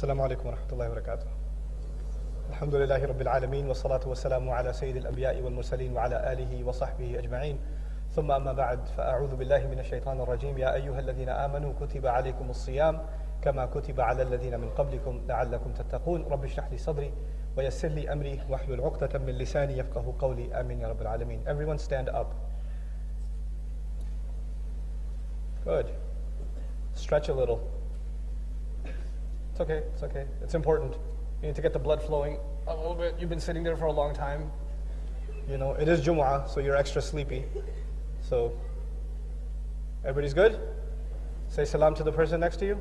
السلام عليكم ورحمة الله وبركاته. الحمد لله رب العالمين والصلاة والسلام على سيد الأنبياء والمرسلين وعلى آله وصحبه أجمعين. ثم أما بعد فأعوذ بالله من الشيطان الرجيم. يا أيها الذين آمنوا كتب عليكم الصيام كما كتب على الذين من قبلكم لعلكم تتقون. رب اشرح لي صدري ويسر لي أمري واحلل عقدة من لساني يفقهوا قولي. آمين يا رب العالمين. Everyone stand up. Good. Stretch a little. It's okay, it's okay. It's important. You need to get the blood flowing a little bit. You've been sitting there for a long time. You know, it is Jumu'ah, so you're extra sleepy. So, everybody's good? Say salam to the person next to you.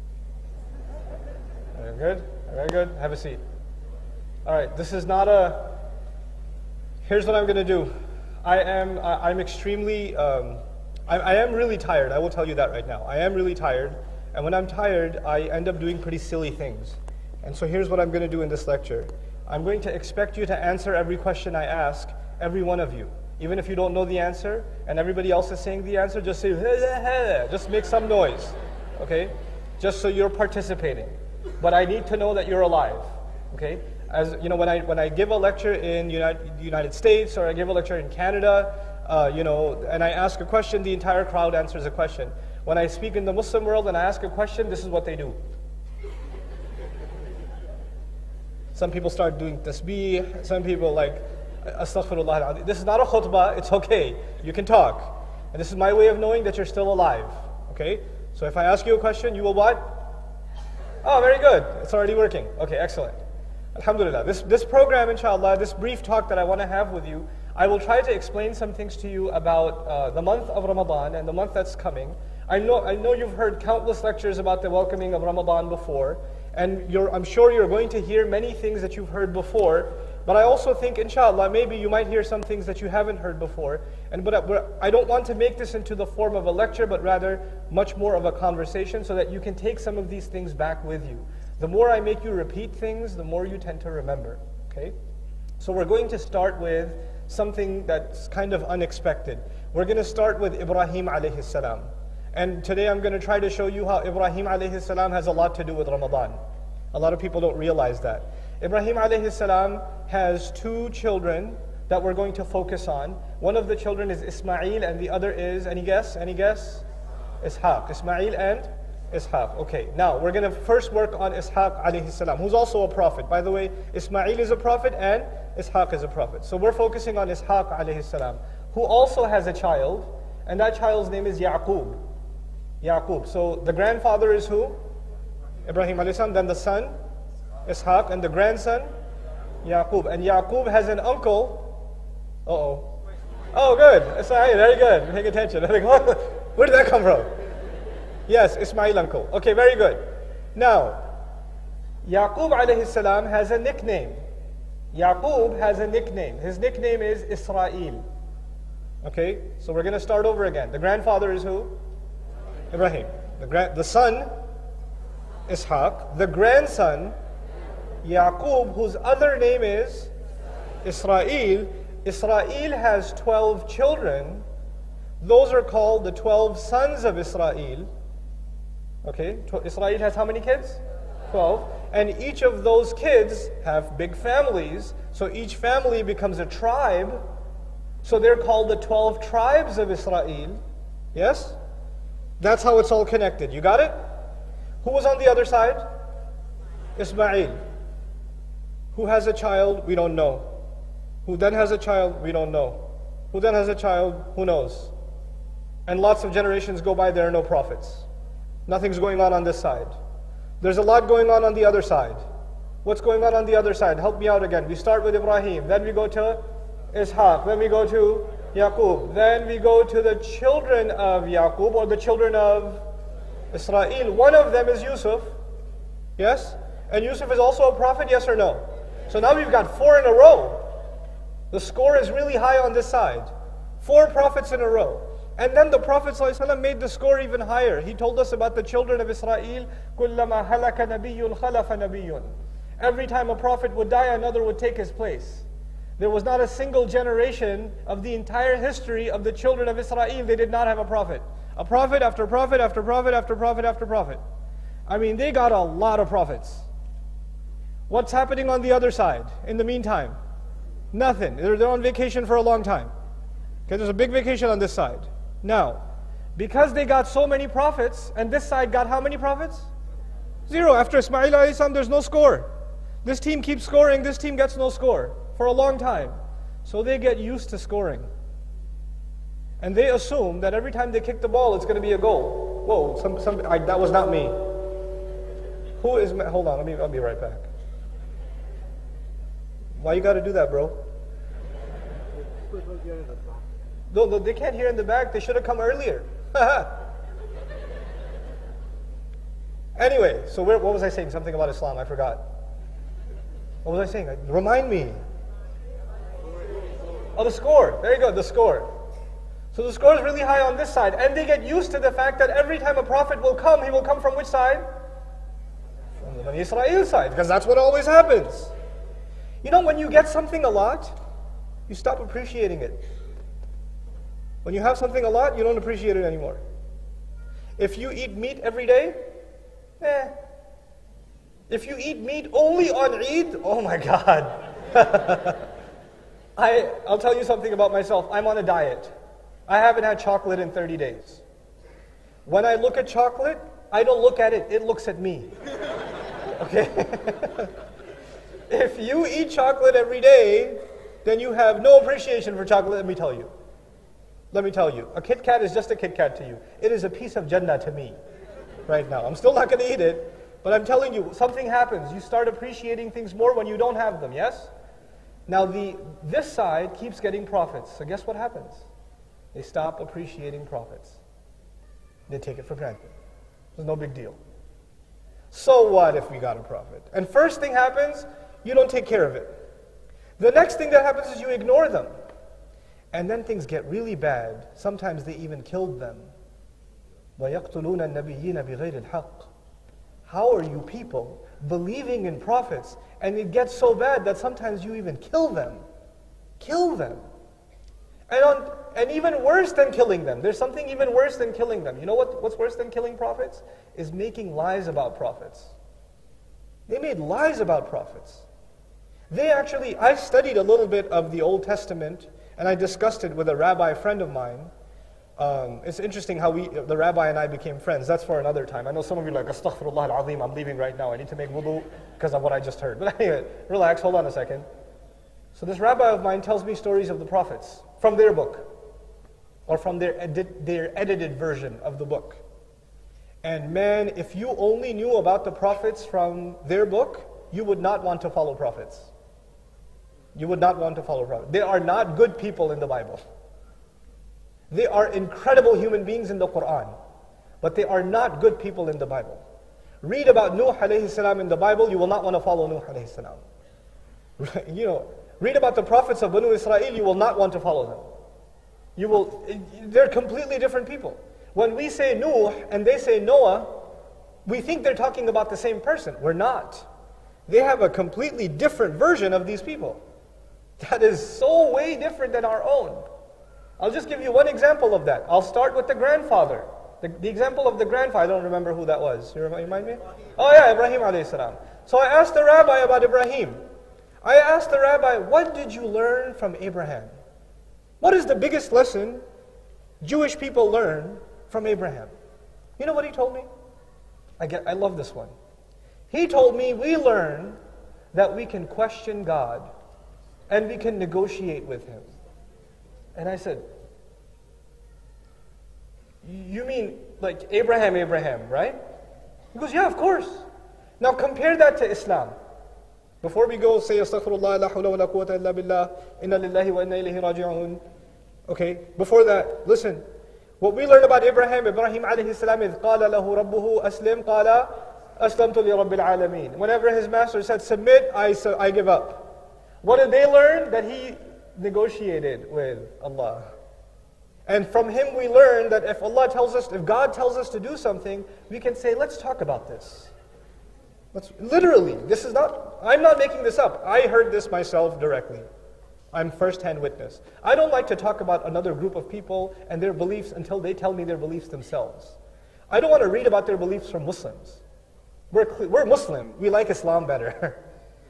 Very good, very good. Have a seat. All right, this is not a... Here's what I'm going to do. I'm extremely... I am really tired. I will tell you that right now. I am really tired. And when I'm tired, I end up doing pretty silly things. And so here's what I'm going to do in this lecture. I'm going to expect you to answer every question I ask, every one of you. Even if you don't know the answer, and everybody else is saying the answer, just say, just make some noise, okay? Just so you're participating. But I need to know that you're alive, okay? As you know, when I give a lecture in United States, or I give a lecture in Canada, and I ask a question, the entire crowd answers a question. When I speak in the Muslim world and I ask a question, this is what they do. Some people start doing tasbih, some people like, astaghfirullah. This is not a khutbah, it's okay. You can talk. And this is my way of knowing that you're still alive. Okay? So if I ask you a question, you will what? Oh, very good. It's already working. Okay, excellent. Alhamdulillah. This program, inshallah, this brief talk that I want to have with you, I will try to explain some things to you about the month of Ramadan and the month that's coming. I know you've heard countless lectures about the welcoming of Ramadan before, and I'm sure you're going to hear many things that you've heard before, but I also think, inshallah, maybe you might hear some things that you haven't heard before. But I don't want to make this into the form of a lecture, but rather much more of a conversation so that you can take some of these things back with you. The more I make you repeat things, the more you tend to remember, okay? So we're going to start with something that's kind of unexpected. We're going to start with Ibrahim alayhi salam. And today I'm going to try to show you how Ibrahim alayhi salam has a lot to do with Ramadan. A lot of people don't realize that. Ibrahim alayhi salam has two children that we're going to focus on. One of the children is Ismail and the other is, any guess? Any guess? Ishaq. Ismail and Ishaq. Okay, now we're going to first work on Ishaq alayhi salam, who's also a prophet. By the way, Ismail is a prophet and Ishaq is a prophet. So we're focusing on Ishaq alayhi salam, who also has a child, and that child's name is Yaqub. Yaqub. So the grandfather is who? Ibrahim alayhi salam. Then the son, Ishaq, and the grandson, Yaqub. And Yaqub has an uncle. Oh, good. Ismail, very good. Paying attention. I think, where did that come from? Yes, Ismail uncle. Okay, very good. Now, Yaqub alayhi salam has a nickname. Yaqub has a nickname. His nickname is Israel. Okay, so we're going to start over again. The grandfather is who? Ibrahim. The son, Ishaq. The grandson, Yaqub, whose other name is Israel. Israel has 12 children. Those are called the 12 sons of Israel. Okay, Israel has how many kids? 12. And each of those kids have big families. So each family becomes a tribe. So they're called the 12 tribes of Israel. Yes? That's how it's all connected. You got it? Who was on the other side? Ismail. Who has a child? We don't know. Who then has a child? We don't know. Who then has a child? Who knows? And lots of generations go by, there are no prophets. Nothing's going on this side. There's a lot going on the other side. What's going on the other side? Help me out again. We start with Ibrahim, then we go to Ishaq, then we go to Yaqub, then we go to the children of Yaqub, or the children of Israel. One of them is Yusuf. Yes? And Yusuf is also a prophet, yes or no? So now we've got 4 in a row. The score is really high on this side. 4 prophets in a row. And then the Prophet ﷺ made the score even higher. He told us about the children of Israel. كُلَّمَا هَلَكَ نَبِيٌّ خَلَفَ نَبِيٌّ. Every time a prophet would die, another would take his place. There was not a single generation of the entire history of the children of Israel, they did not have a prophet. A prophet after prophet after prophet after prophet after prophet. I mean, they got a lot of prophets. What's happening on the other side in the meantime? Nothing. They're on vacation for a long time. Okay, there's a big vacation on this side. Now, because they got so many prophets, and this side got how many prophets? 0. After Ismail alayhi salam, there's no score. This team keeps scoring, this team gets no score for a long time. So they get used to scoring. And they assume that every time they kick the ball, it's going to be a goal. Whoa, that was not me. Who is, hold on, I'll be right back. Why you got to do that, bro? No, they can't hear in the back. They should have come earlier. Anyway, so what was I saying? Something about Islam, I forgot. What was I saying? Remind me. Oh, the score. There you go, the score. So the score is really high on this side. And they get used to the fact that every time a prophet will come, he will come from which side? From the Bani Israel side, because that's what always happens. You know, when you get something a lot, you stop appreciating it. When you have something a lot, you don't appreciate it anymore. If you eat meat every day, If you eat meat only on Eid, oh my God. I'll tell you something about myself. I'm on a diet. I haven't had chocolate in 30 days. When I look at chocolate, I don't look at it, it looks at me. Okay? If you eat chocolate every day, then you have no appreciation for chocolate, let me tell you. Let me tell you, a Kit Kat is just a Kit Kat to you. It is a piece of Jannah to me right now. I'm still not going to eat it, but I'm telling you, something happens. You start appreciating things more when you don't have them, yes? Now this side keeps getting prophets. So guess what happens? They stop appreciating prophets. They take it for granted. There's no big deal. So what if we got a prophet? And first thing happens, you don't take care of it. The next thing that happens is you ignore them. And then things get really bad. Sometimes they even killed them. وَيَقْتُلُونَ النَّبِيِّينَ بِغَيْرِ الْحَقِّ. How are you people believing in prophets and it gets so bad that sometimes you even kill them? Kill them. And even worse than killing them, there's something even worse than killing them. You know what's worse than killing prophets? Is making lies about prophets. They made lies about prophets. I studied a little bit of the Old Testament and I discussed it with a rabbi friend of mine. It's interesting how the rabbi and I became friends. That's for another time. I know some of you are like, Astaghfirullah al-Azim, I'm leaving right now. I need to make wudu because of what I just heard. But anyway, relax, hold on a second. So this rabbi of mine tells me stories of the prophets from their book or from their edited version of the book. And man, if you only knew about the prophets from their book, you would not want to follow prophets. You would not want to follow prophets. They are not good people in the Bible. They are incredible human beings in the Quran, but they are not good people in the Bible. Read about Nuh alayhi salam in the Bible, you will not want to follow Nuh alayhi salam. Read about the prophets of Banu Israel, you will not want to follow them. They're completely different people. When we say Nuh and they say Noah, we think they're talking about the same person. We're not. They have a completely different version of these people. That is so way different than our own. I'll just give you one example of that. I'll start with the grandfather. The example of the grandfather, I don't remember who that was. You remind me? Oh yeah, Ibrahim alayhi salam. So I asked the rabbi about Ibrahim. I asked the rabbi, what did you learn from Abraham? What is the biggest lesson Jewish people learn from Abraham? You know what he told me? I love this one. He told me we learn that we can question God and we can negotiate with Him. And I said, you mean like Abraham, right? He goes, yeah, of course. Now compare that to Islam. Before we go, say astaghfirullah, la hawla wa la quwwata illa billah, inna lillahi wa inna ilayhi raji'un. Okay, before that, listen. What we learned about Ibrahim alayhi salam, إِذْ قَالَ لَهُ رَبُّهُ أَسْلِمْ قَالَ أَسْلَمْتُ لِرَبِّ الْعَالَمِينَ. Whenever his master said, submit, I give up. What did they learn? That he negotiated with Allah. And from him we learn that if God tells us to do something, we can say, let's talk about this. Literally, I'm not making this up. I heard this myself directly. I'm first-hand witness. I don't like to talk about another group of people and their beliefs until they tell me their beliefs themselves. I don't want to read about their beliefs from Muslims. We're Muslim. We like Islam better.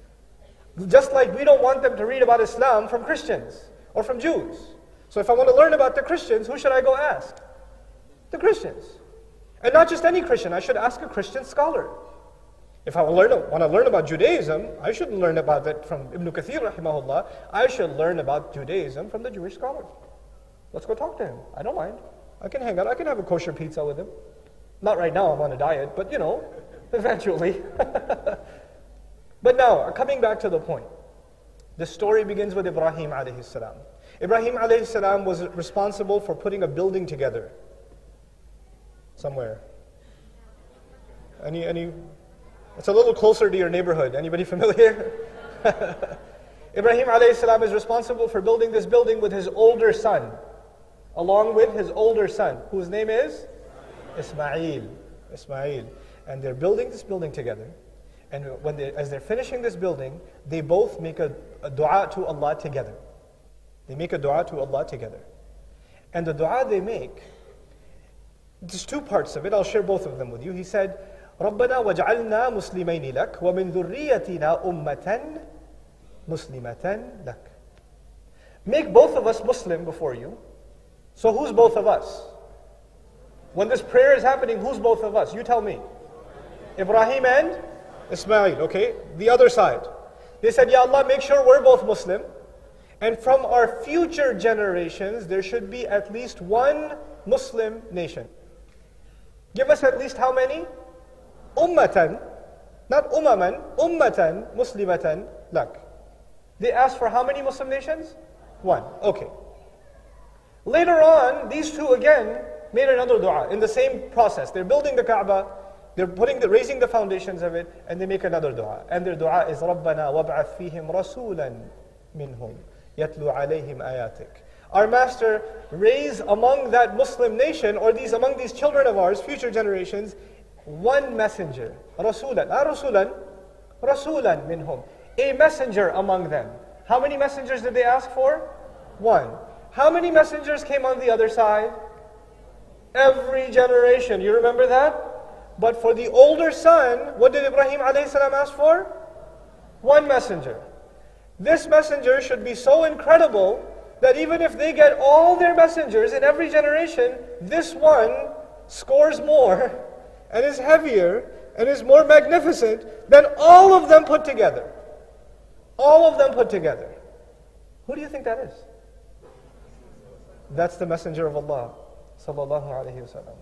Just like we don't want them to read about Islam from Christians or from Jews. So if I want to learn about the Christians, who should I go ask? The Christians. And not just any Christian, I should ask a Christian scholar. If I want to learn about Judaism, I shouldn't learn about it from Ibn Kathir rahimahullah. I should learn about Judaism from the Jewish scholars. Let's go talk to him. I don't mind. I can hang out. I can have a kosher pizza with him. Not right now, I'm on a diet, but eventually. But now, coming back to the point. The story begins with Ibrahim alayhi salam. Ibrahim alayhi salam was responsible for putting a building together. Somewhere. Any? It's a little closer to your neighborhood. Anybody familiar? Ibrahim alayhi salam is responsible for building this building with his older son. Along with his older son, whose name is? Ismail. And they're building this building together. And as they're finishing this building, they both make a dua to Allah together. They make a dua to Allah together. And the dua they make, there's two parts of it. I'll share both of them with you. He said, رَبَّنَا وَاجْعَلْنَا مُسْلِمَيْنِ لَكَ وَمِنْ ذُرِّيَّتِنَا أُمَّةً مُسْلِمَةً لَكَ. Make both of us Muslim before you. So who's both of us? When this prayer is happening, who's both of us? You tell me. Ibrahim and Ismail, okay? The other side. They said, Ya Allah, make sure we're both Muslim. And from our future generations, there should be at least one Muslim nation. Give us at least how many? Ummatan, not umaman, ummatan, muslimatan, lak. They asked for how many Muslim nations? One, okay. Later on, these two again made another dua in the same process. They're building the Kaaba, they're raising the foundations of it, and they make another dua. And their dua is رَبَّنَا وَابْعَثْ فِيهِمْ رَسُولًا مِنْهُمْ يَتْلُو عَلَيْهِمْ آيَاتِكَ. Our Master, raise among that Muslim nation, or among these children of ours, future generations, one messenger. Rasulan, not Rasulan, Rasulan minhum. A messenger among them. How many messengers did they ask for? One. How many messengers came on the other side? Every generation. You remember that? But for the older son, what did Ibrahim alayhi salam ask for? One messenger. This messenger should be so incredible that even if they get all their messengers in every generation, this one scores more and is heavier and is more magnificent than all of them put together. All of them put together. Who do you think that is? That's the messenger of Allah, sallallahu alaihi wasallam.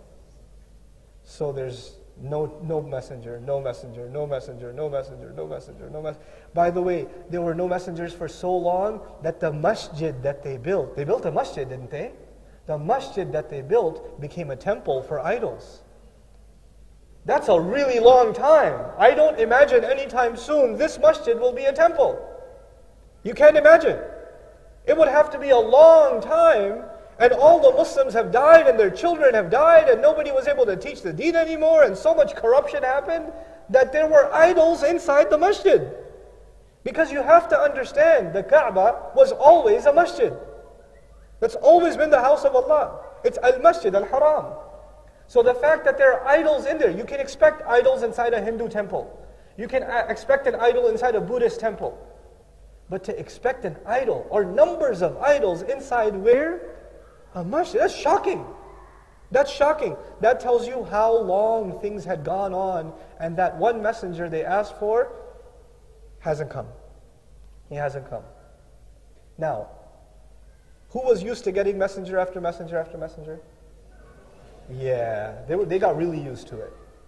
So there's no messenger, no messenger, no messenger, no messenger, no messenger, no messenger. By the way, there were no messengers for so long that the masjid that they built a masjid, didn't they? The masjid that they built became a temple for idols. That's a really long time. I don't imagine anytime soon this masjid will be a temple. You can't imagine. It would have to be a long time, and all the Muslims have died and their children have died and nobody was able to teach the deen anymore, and so much corruption happened that there were idols inside the masjid. Because you have to understand, the Kaaba was always a masjid. That's always been the house of Allah. It's al-masjid, al-haram. So the fact that there are idols in there, you can expect idols inside a Hindu temple. You can expect an idol inside a Buddhist temple. But to expect an idol, or numbers of idols inside where? A masjid. That's shocking. That's shocking. That tells you how long things had gone on, and that one messenger they asked for hasn't come. He hasn't come. Now, who was used to getting messenger after messenger after messenger? Yeah, they got really used to it.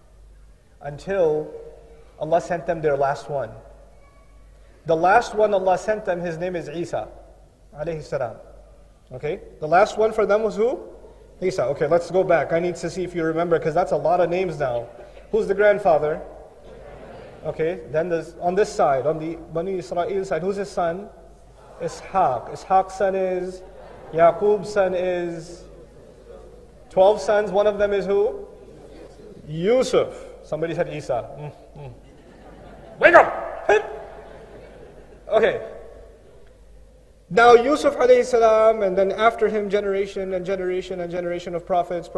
Until Allah sent them their last one. The last one Allah sent them, his name is Isa, alayhi salam. Okay, the last one for them was who? Isa. Okay, let's go back. I need to see if you remember, because that's a lot of names now. Who's the grandfather? Okay, then on this side, on the Bani Israel side, who's his son? Ishaq. Ishaq's son is? Yaqub's son is? 12 sons, one of them is who? Yusuf. Somebody said Isa. Wake up! Okay. Now Yusuf alayhi salam, and then after him generation and generation and generation of prophets,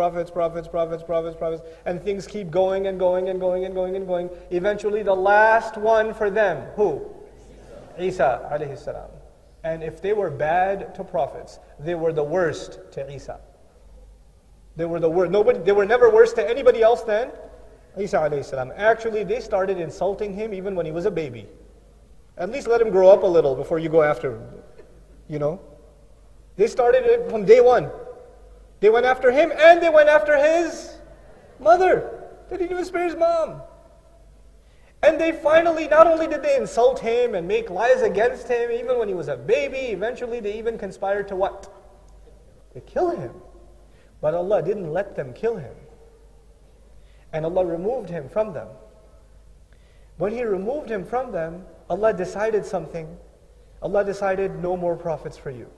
and things keep going and going and going and going and going. Eventually the last one for them, who? Isa alayhi salam. And if they were bad to prophets, they were the worst to Isa. They were the worst. They were never worse to anybody else than Isa alayhi salam. Actually, they started insulting him even when he was a baby. At least let him grow up a little before you go after him. You know? They started it from day one. They went after him and they went after his mother. They didn't even spare his mom. And they finally, not only did they insult him and make lies against him, even when he was a baby, eventually they even conspired to what? To kill him. But Allah didn't let them kill him. And Allah removed him from them. When He removed him from them, Allah decided something. Allah decided no more prophets for you.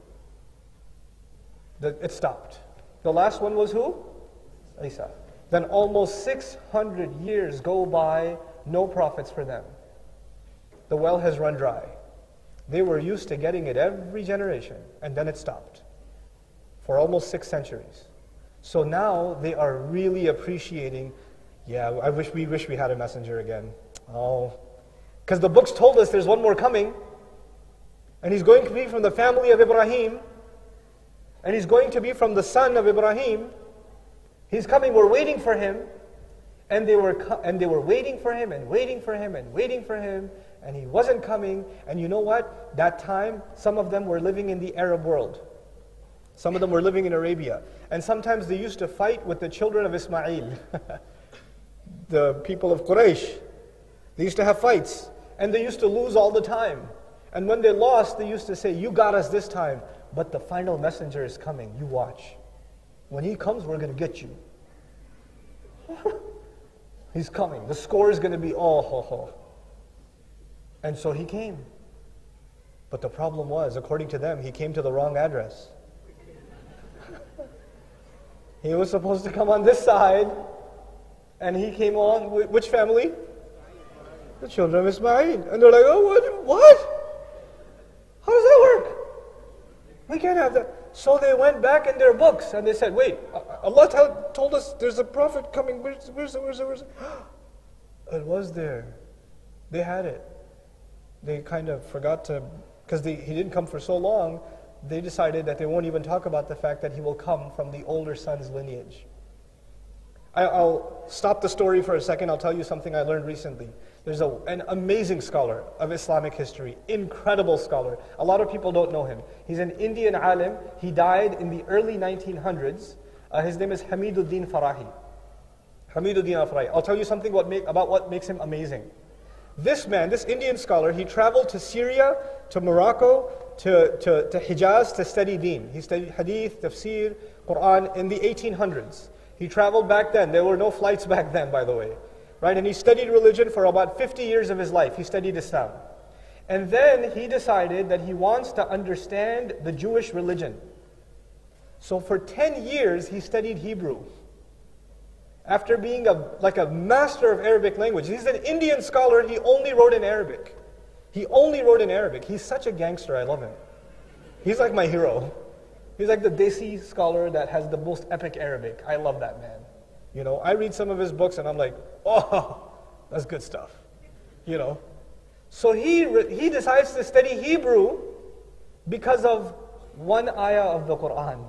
It stopped. The last one was who? Isa. Then almost 600 years go by, no prophets for them. The well has run dry. They were used to getting it every generation, and then it stopped. For almost 6 centuries. So now they are really appreciating, we wish we had a messenger again. Oh. Because the books told us there's one more coming, and he's going to be from the family of Ibrahim, and he's going to be from the son of Ibrahim. He's coming, we're waiting for him. And they were waiting for him and waiting for him and waiting for him, and he wasn't coming. And you know what? That time, some of them were living in the Arab world. Some of them were living in Arabia. And sometimes they used to fight with the children of Ismail, the people of Quraysh. They used to have fights, and they used to lose all the time. And when they lost, they used to say, you got us this time, but the final messenger is coming, you watch. When he comes, we're going to get you. He's coming. The score is going to be, oh, ho, ho. And so he came. But the problem was, according to them, he came to the wrong address. He was supposed to come on this side, and he came on, which family? The children of Ismail. And they're like, oh, what? How does that work? We can't have that. So they went back in their books and they said, wait, Allah told us there's a prophet coming. Where's it? It was there. They had it. They kind of forgot to, because he didn't come for so long, they decided that they won't even talk about the fact that he will come from the older son's lineage. I'll stop the story for a second. I'll tell you something I learned recently. There's an amazing scholar of Islamic history, incredible scholar. A lot of people don't know him. He's an Indian alim. He died in the early 1900s. His name is Hamiduddin Farahi. Hamiduddin Farahi. I'll tell you something about what makes him amazing. This man, this Indian scholar, he traveled to Syria, to Morocco, to Hijaz to study deen. He studied hadith, tafsir, Quran in the 1800s. He traveled back then. There were no flights back then, by the way. Right? And he studied religion for about 50 years of his life. He studied Islam. And then he decided that he wants to understand the Jewish religion. So for 10 years, he studied Hebrew. After being a master of Arabic language. He's an Indian scholar, he only wrote in Arabic. He only wrote in Arabic. He's such a gangster, I love him. He's like my hero. He's like the Desi scholar that has the most epic Arabic. I love that man. You know, I read some of his books and I'm like, oh, that's good stuff. You know. So he decides to study Hebrew because of one ayah of the Quran.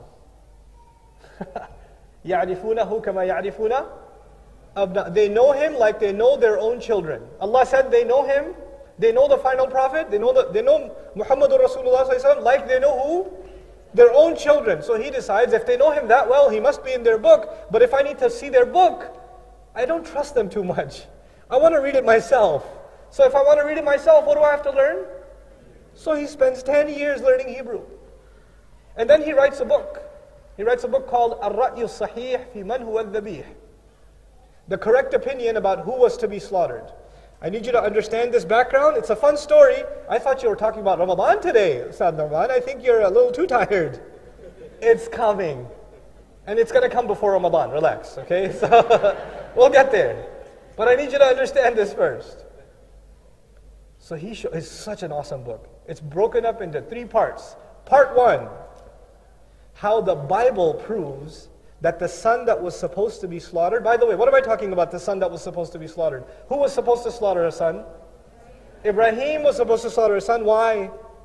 يَعْرِفُونَهُ كَمَا يَعْرِفُونَ أَبْنَاءَهُمْ. They know him like they know their own children. Allah said they know him, they know the final prophet, they know Muhammadur Rasulullah sallallahu alaihi wasallam like they know who? Their own children. So he decides if they know him that well, he must be in their book. But if I need to see their book, I don't trust them too much. I want to read it myself. So if I want to read it myself, what do I have to learn? So he spends 10 years learning Hebrew. And then he writes a book. He writes a book called Ar-Ra'yu Sahih fi Man Huwa Al-Dhabih. The correct opinion about who was to be slaughtered. I need you to understand this background. It's a fun story. I thought you were talking about Ramadan today, Ustad Nouman. I think you're a little too tired. It's coming. And it's going to come before Ramadan. Relax, okay? So we'll get there. But I need you to understand this first. So it's such an awesome book. It's broken up into 3 parts. Part 1, how the Bible proves that the son that was supposed to be slaughtered, by the way, what am I talking about, the son that was supposed to be slaughtered? Who was supposed to slaughter a son? Ibrahim was supposed to slaughter his son. Why?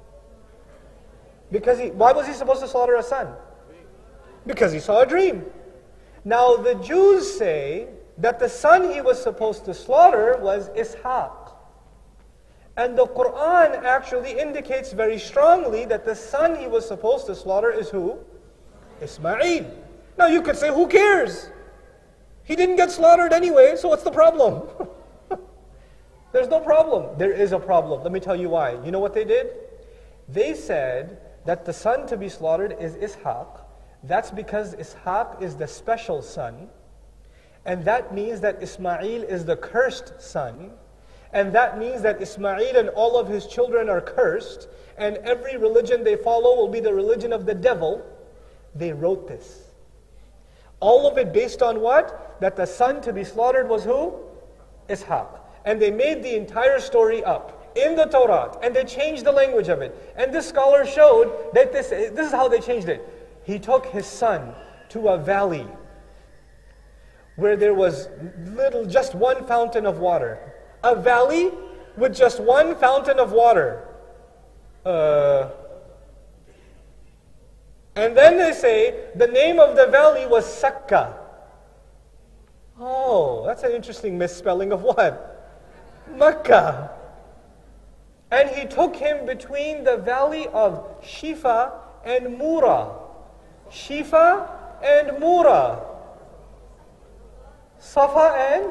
Why was he supposed to slaughter a son? Because he saw a dream. Now the Jews say that the son he was supposed to slaughter was Ishaq. And the Quran actually indicates very strongly that the son he was supposed to slaughter is who? Ismail. Now you could say, who cares? He didn't get slaughtered anyway, so what's the problem? There's no problem. There is a problem. Let me tell you why. You know what they did? They said that the son to be slaughtered is Ishaq. That's because Ishaq is the special son. And that means that Ismail is the cursed son. And that means that Ismail and all of his children are cursed. And every religion they follow will be the religion of the devil. They wrote this. All of it based on what? That the son to be slaughtered was who? Ishaq. And they made the entire story up in the Torah. And they changed the language of it. And this scholar showed that this is how they changed it. He took his son to a valley where there was just one fountain of water. A valley with just one fountain of water. And then they say the name of the valley was Sakka. Oh, that's an interesting misspelling of what? Makkah. And he took him between the valley of Shifa and Mura. Shifa and Mura. Safa and...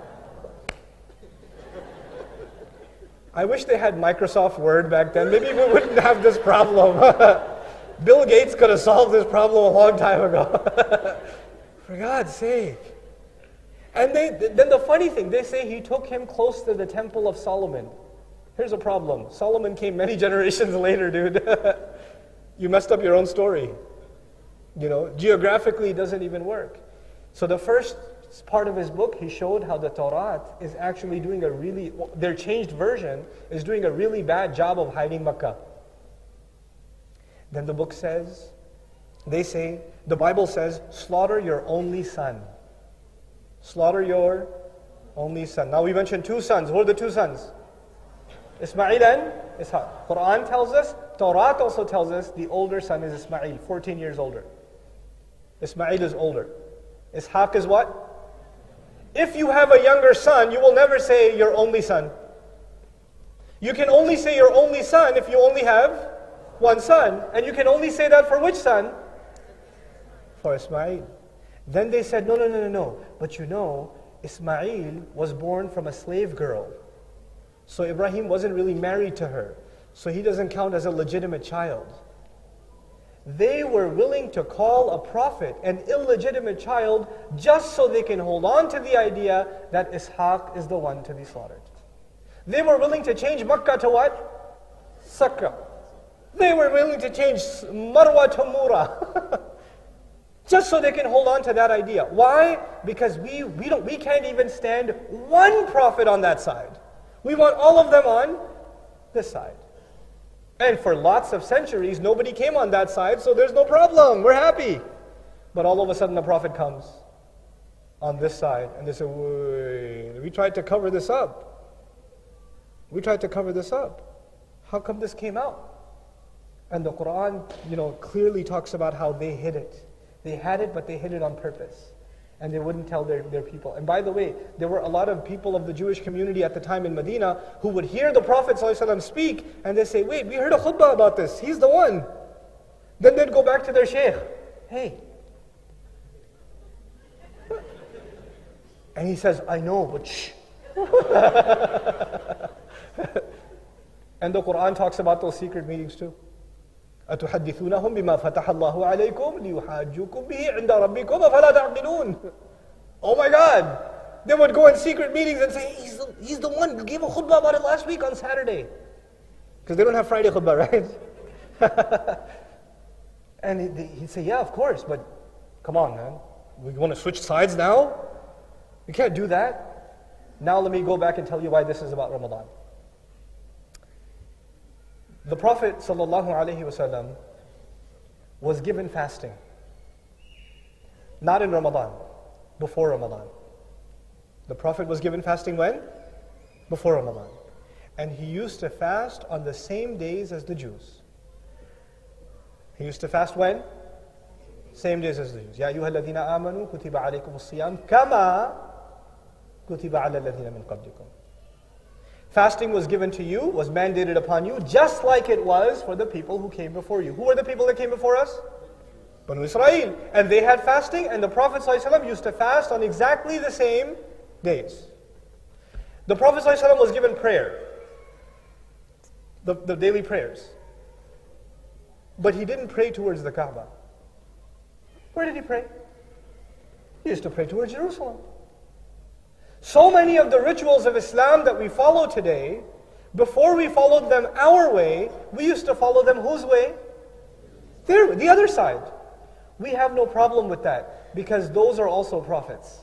I wish they had Microsoft Word back then. Maybe we wouldn't have this problem. Bill Gates could have solved this problem a long time ago. For God's sake. And then the funny thing, they say he took him close to the Temple of Solomon. Here's a problem. Solomon came many generations later, dude. You messed up your own story. Geographically it doesn't even work. So the first part of his book, he showed how the Torah is actually doing their changed version is doing a really bad job of hiding Makkah. Then the book says, the Bible says, slaughter your only son. Slaughter your only son. Now we mentioned two sons. Who are the two sons? Ismail and Ishaq. Quran tells us, Torah also tells us, the older son is Ismail, 14 years older. Ismail is older. Ishaq is what? If you have a younger son, you will never say your only son. You can only say your only son if you only have one son. And you can only say that for which son? For Ismail. Then they said, no. But Ismail was born from a slave girl. So Ibrahim wasn't really married to her. So he doesn't count as a legitimate child. They were willing to call a prophet an illegitimate child just so they can hold on to the idea that Ishaq is the one to be slaughtered. They were willing to change Makkah to what? Sakka. They were willing to change Marwa to Mura. Just so they can hold on to that idea. Why? Because we can't even stand one prophet on that side. We want all of them on this side. And for lots of centuries, nobody came on that side, so there's no problem. We're happy. But all of a sudden, the prophet comes on this side, and they say, wait, we tried to cover this up. We tried to cover this up. How come this came out? And the Quran, clearly talks about how they hid it. They had it, but they hid it on purpose. And they wouldn't tell their people. And by the way, there were a lot of people of the Jewish community at the time in Medina who would hear the Prophet ﷺ speak, and they say, wait, we heard a khutbah about this. He's the one. Then they'd go back to their sheikh. Hey. And he says, I know, but shh. And the Quran talks about those secret meetings too. أتحدثونهم بما فتح الله عليكم ليحاجوكم به عند ربكم أفلا تعقلون. Oh my God! They would go in secret meetings and say, he's the one who gave a khutbah about it last week on Saturday. Because they don't have Friday khutbah, right? And he'd say, yeah, of course, but come on, man. We want to switch sides now? You can't do that. Now let me go back and tell you why this is about Ramadan. The Prophet ﷺ was given fasting. Not in Ramadan, before Ramadan. The Prophet was given fasting when? Before Ramadan. And he used to fast on the same days as the Jews. He used to fast when? Same days as the Jews. يَا أَيُّهَا الَّذِينَ آمَنُوا كُتِبَ عَلَيْكُمُ الصِّيَامُ كَمَا كُتِبَ عَلَى الَّذِينَ مِنْ قَبْلِكُمْ. Fasting was given to you, was mandated upon you, just like it was for the people who came before you. Who were the people that came before us? Banu Israel. And they had fasting, and the Prophet ﷺ used to fast on exactly the same days. The Prophet ﷺ was given prayer, the daily prayers. But he didn't pray towards the Kaaba. Where did he pray? He used to pray towards Jerusalem. So many of the rituals of Islam that we follow today, before we followed them our way, we used to follow them whose way? Their way, the other side. We have no problem with that, because those are also prophets.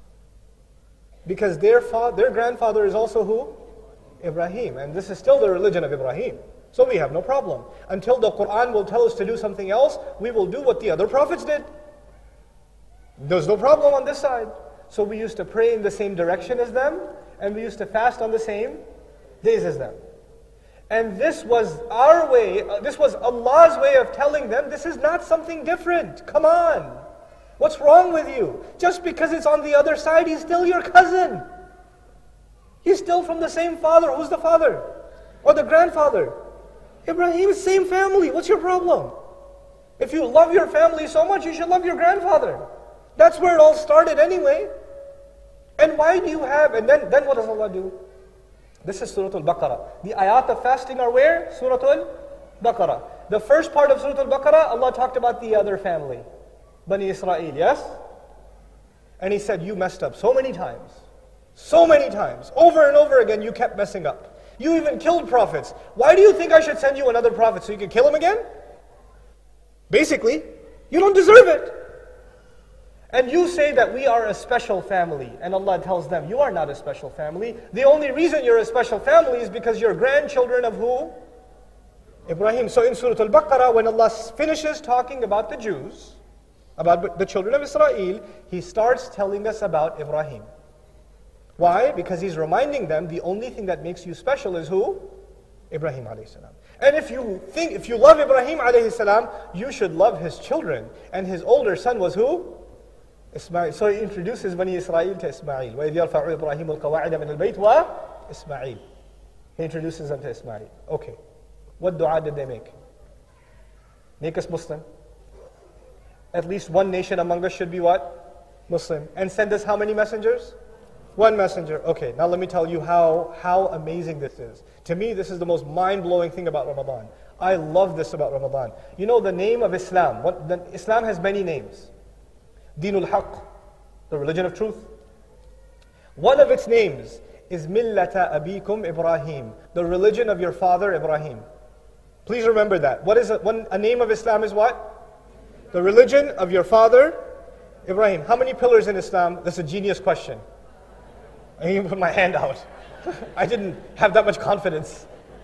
Because their grandfather is also who? Ibrahim. And this is still the religion of Ibrahim. So we have no problem. Until the Quran will tell us to do something else, we will do what the other prophets did. There's no problem on this side. So we used to pray in the same direction as them, and we used to fast on the same days as them. And this was our way, this was Allah's way of telling them, this is not something different. Come on. What's wrong with you? Just because it's on the other side, he's still your cousin. He's still from the same father. Who's the father? Or the grandfather? Ibrahim, same family. What's your problem? If you love your family so much, you should love your grandfather. That's where it all started anyway. And why do you have, and then what does Allah do? This is Surah Al-Baqarah. The ayat of fasting are where? Surah Al-Baqarah. The first part of Surah Al-Baqarah, Allah talked about the other family. Bani Israel, yes? And He said, you messed up so many times. So many times. Over and over again, you kept messing up. You even killed prophets. Why do you think I should send you another prophet? So you can kill him again? Basically, you don't deserve it. And you say that we are a special family. And Allah tells them, you are not a special family. The only reason you're a special family is because you're grandchildren of who? Ibrahim. So in Surah Al-Baqarah, when Allah finishes talking about the Jews, about the children of Israel, He starts telling us about Ibrahim. Why? Because He's reminding them the only thing that makes you special is who? Ibrahim alayhi salam. And if you love Ibrahim alayhi salam, you should love his children. And his older son was who? Ismail. So he introduces Bani Israel to Ismail. وَإِذْ يَرْفَعُ إِبْرَاهِيمُ الْقَوَاعِدَ مِنَ الْبَيْتِ وَإِسْمَعِيل. He introduces them to Ismail. Okay. What dua did they make? Make us Muslim. At least one nation among us should be what? Muslim. And send us how many messengers? One messenger. Okay, now let me tell you how amazing this is. To me, this is the most mind-blowing thing about Ramadan. I love this about Ramadan. You know the name of Islam. Islam has many names. Dinul Haqq, the religion of truth. One of its names is Millata Abikum Ibrahim, the religion of your father Ibrahim. Please remember that. What is a name of Islam is what? The religion of your father Ibrahim. How many pillars in Islam? That's a genius question. I even put my hand out. I didn't have that much confidence.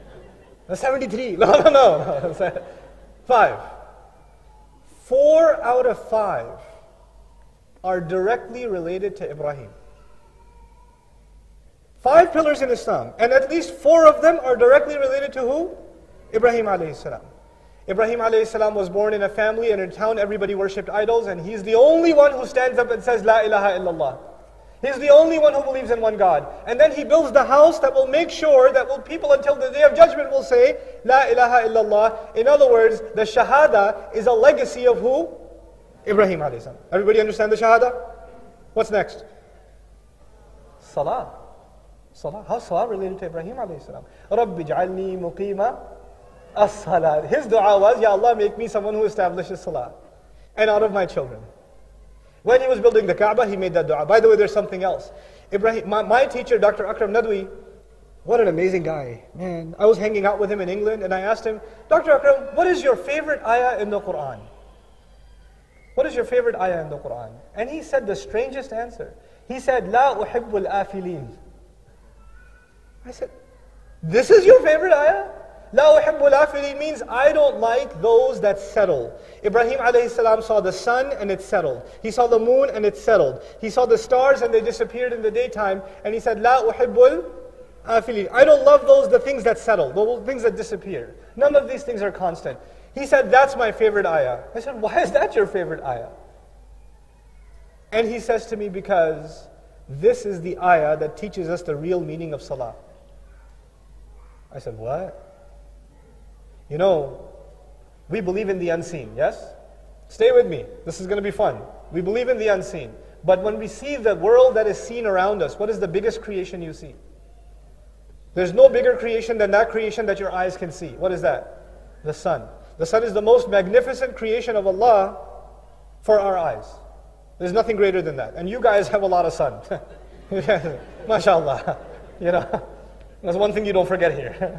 73. No. 5. 4 out of 5 are directly related to Ibrahim. 5 pillars in Islam, and at least 4 of them are directly related to who? Ibrahim alayhi salam. Ibrahim alayhi salam was born in a family and in a town everybody worshipped idols, and he's the only one who stands up and says, La ilaha illallah. He's the only one who believes in one God. And then he builds the house that will make sure that people until the day of judgment will say, La ilaha illallah. In other words, the shahada is a legacy of who? Ibrahim alayhi salam. Everybody understand the shahada? What's next? Salah. Salah. How's salah related to Ibrahim alayhi salam? Rabbi ja'alni muqima as-salah. His dua was, Ya Allah, make me someone who establishes salah. And out of my children. When he was building the Kaaba, he made that dua. By the way, there's something else. Ibrahim, my teacher, Dr. Akram Nadwi, what an amazing guy. Man, I was hanging out with him in England and I asked him, Dr. Akram, what is your favorite ayah in the Quran? What is your favorite ayah in the Quran? And he said the strangest answer. He said, La uhibbul afilin. I said, this is your favorite ayah? La uhibbul afilin means I don't like those that settle. Ibrahim alayhi salam saw the sun and it settled. He saw the moon and it settled. He saw the stars and they disappeared in the daytime. And he said, La uhibbul Afilin. I don't love the things that settle, the things that disappear. None of these things are constant. He said, that's my favorite ayah. I said, why is that your favorite ayah? And he says to me, because this is the ayah that teaches us the real meaning of salah. I said, what? You know, we believe in the unseen, yes? Stay with me. This is going to be fun. We believe in the unseen. But when we see the world that is seen around us, what is the biggest creation you see? There's no bigger creation than that creation that your eyes can see. What is that? The sun. The sun is the most magnificent creation of Allah for our eyes. There's nothing greater than that. And you guys have a lot of sun. MashaAllah. You know, that's one thing you don't forget here.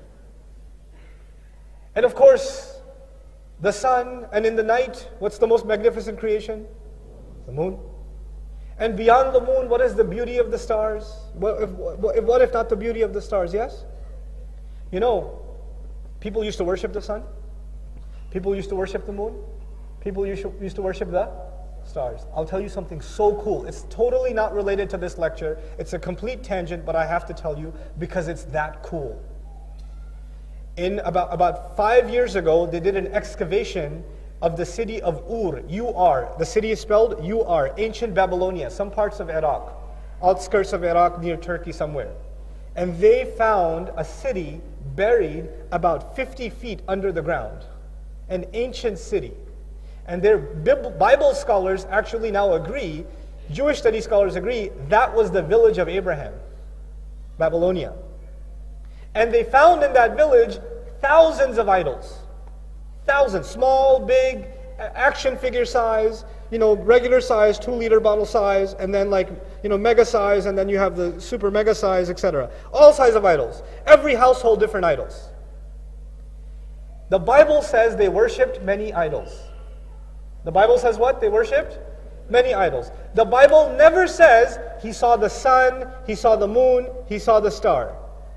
And of course, the sun, and in the night, what's the most magnificent creation? The moon. And beyond the moon, what is the beauty of the stars? What if not the beauty of the stars? Yes? You know, people used to worship the sun. People used to worship the moon. People used to worship the stars. I'll tell you something so cool. It's totally not related to this lecture. It's a complete tangent, but I have to tell you because it's that cool. In about 5 years ago, they did an excavation of the city of Ur, U-R. The city is spelled U-R, ancient Babylonia, some parts of Iraq, outskirts of Iraq near Turkey somewhere. And they found a city buried about 50 feet under the ground, an ancient city. And their Bible scholars actually now agree, Jewish study scholars agree, that was the village of Abraham, Babylonia. And they found in that village thousands of idols. Thousands, small, big, action figure size, you know, regular size, 2-liter bottle size, and then like, you know, mega size, and then you have the super mega size, etc. All size of idols. Every household, different idols. The Bible says they worshipped many idols. The Bible says what? They worshipped many idols. The Bible never says he saw the sun, he saw the moon, he saw the star.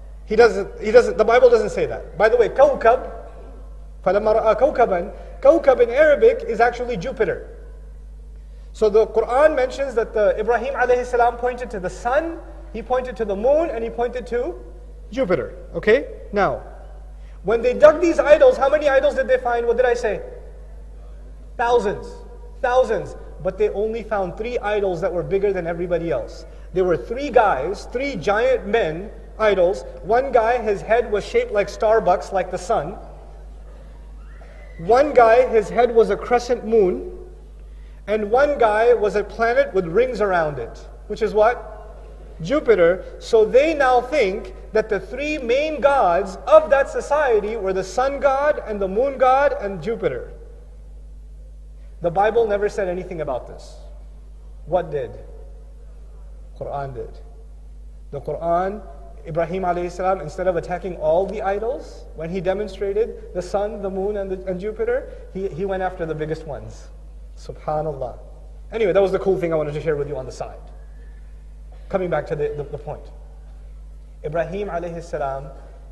The Bible doesn't say that. By the way, kawkab, فَلَمَّا رَأَى كَوْكَبًا, kawkab in Arabic is actually Jupiter. So the Quran mentions that Ibrahim alayhi salam pointed to the sun, he pointed to the moon, and he pointed to Jupiter. Okay? Now, when they dug these idols, how many idols did they find? What did I say? Thousands. Thousands. But they only found 3 idols that were bigger than everybody else. There were 3 guys, 3 giant men, idols. One guy, his head was shaped like Starbucks, like the sun. One guy, his head was a crescent moon. And one guy was a planet with rings around it. Which is what? Jupiter. So they now think that the 3 main gods of that society were the sun god and the moon god and Jupiter. The Bible never said anything about this. What did? Quran did. The Quran, Ibrahim alayhi salam, instead of attacking all the idols, when he demonstrated the sun, the moon, and Jupiter, he went after the biggest ones. Subhanallah. Anyway, that was the cool thing I wanted to share with you on the side. Coming back to the point. Ibrahim alayhi salam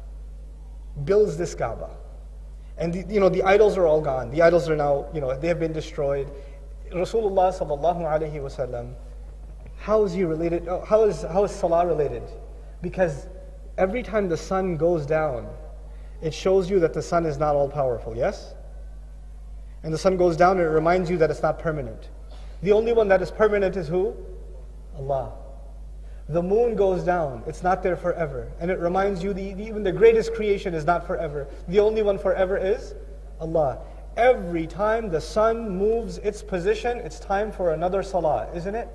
builds this Kaaba. And the idols are all gone. The idols are now, they have been destroyed. Rasulullah sallallahu alayhi wasallam, how is he related? How is Salah related? Because every time the sun goes down, it shows you that the sun is not all powerful, yes? And the sun goes down and it reminds you that it's not permanent. The only one that is permanent is who? Allah. The moon goes down, it's not there forever. And it reminds you even the greatest creation is not forever. The only one forever is Allah. Every time the sun moves its position, it's time for another salah, isn't it?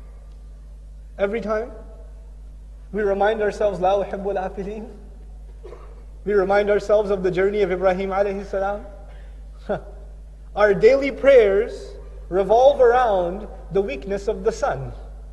Every time. We remind ourselves, La uhibbul afilin. We remind ourselves of the journey of Ibrahim alayhi salam. Our daily prayers revolve around the weakness of the sun.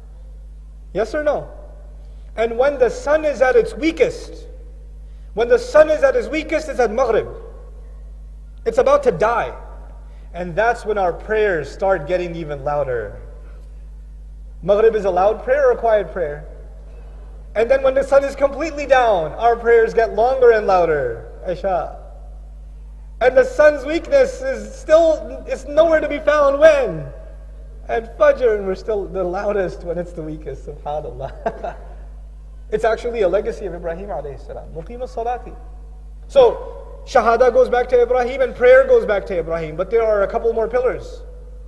Yes or no? And when the sun is at its weakest, it's at Maghrib. It's about to die. And that's when our prayers start getting even louder. Maghrib is a loud prayer or a quiet prayer? And then when the sun is completely down, our prayers get longer and louder. Isha. And the sun's weakness is nowhere to be found when? At Fajr, and we're still the loudest when it's the weakest. SubhanAllah. It's actually a legacy of Ibrahim alayhi salam. Muqim as-salati. So, shahada goes back to Ibrahim and prayer goes back to Ibrahim. But there are a couple more pillars.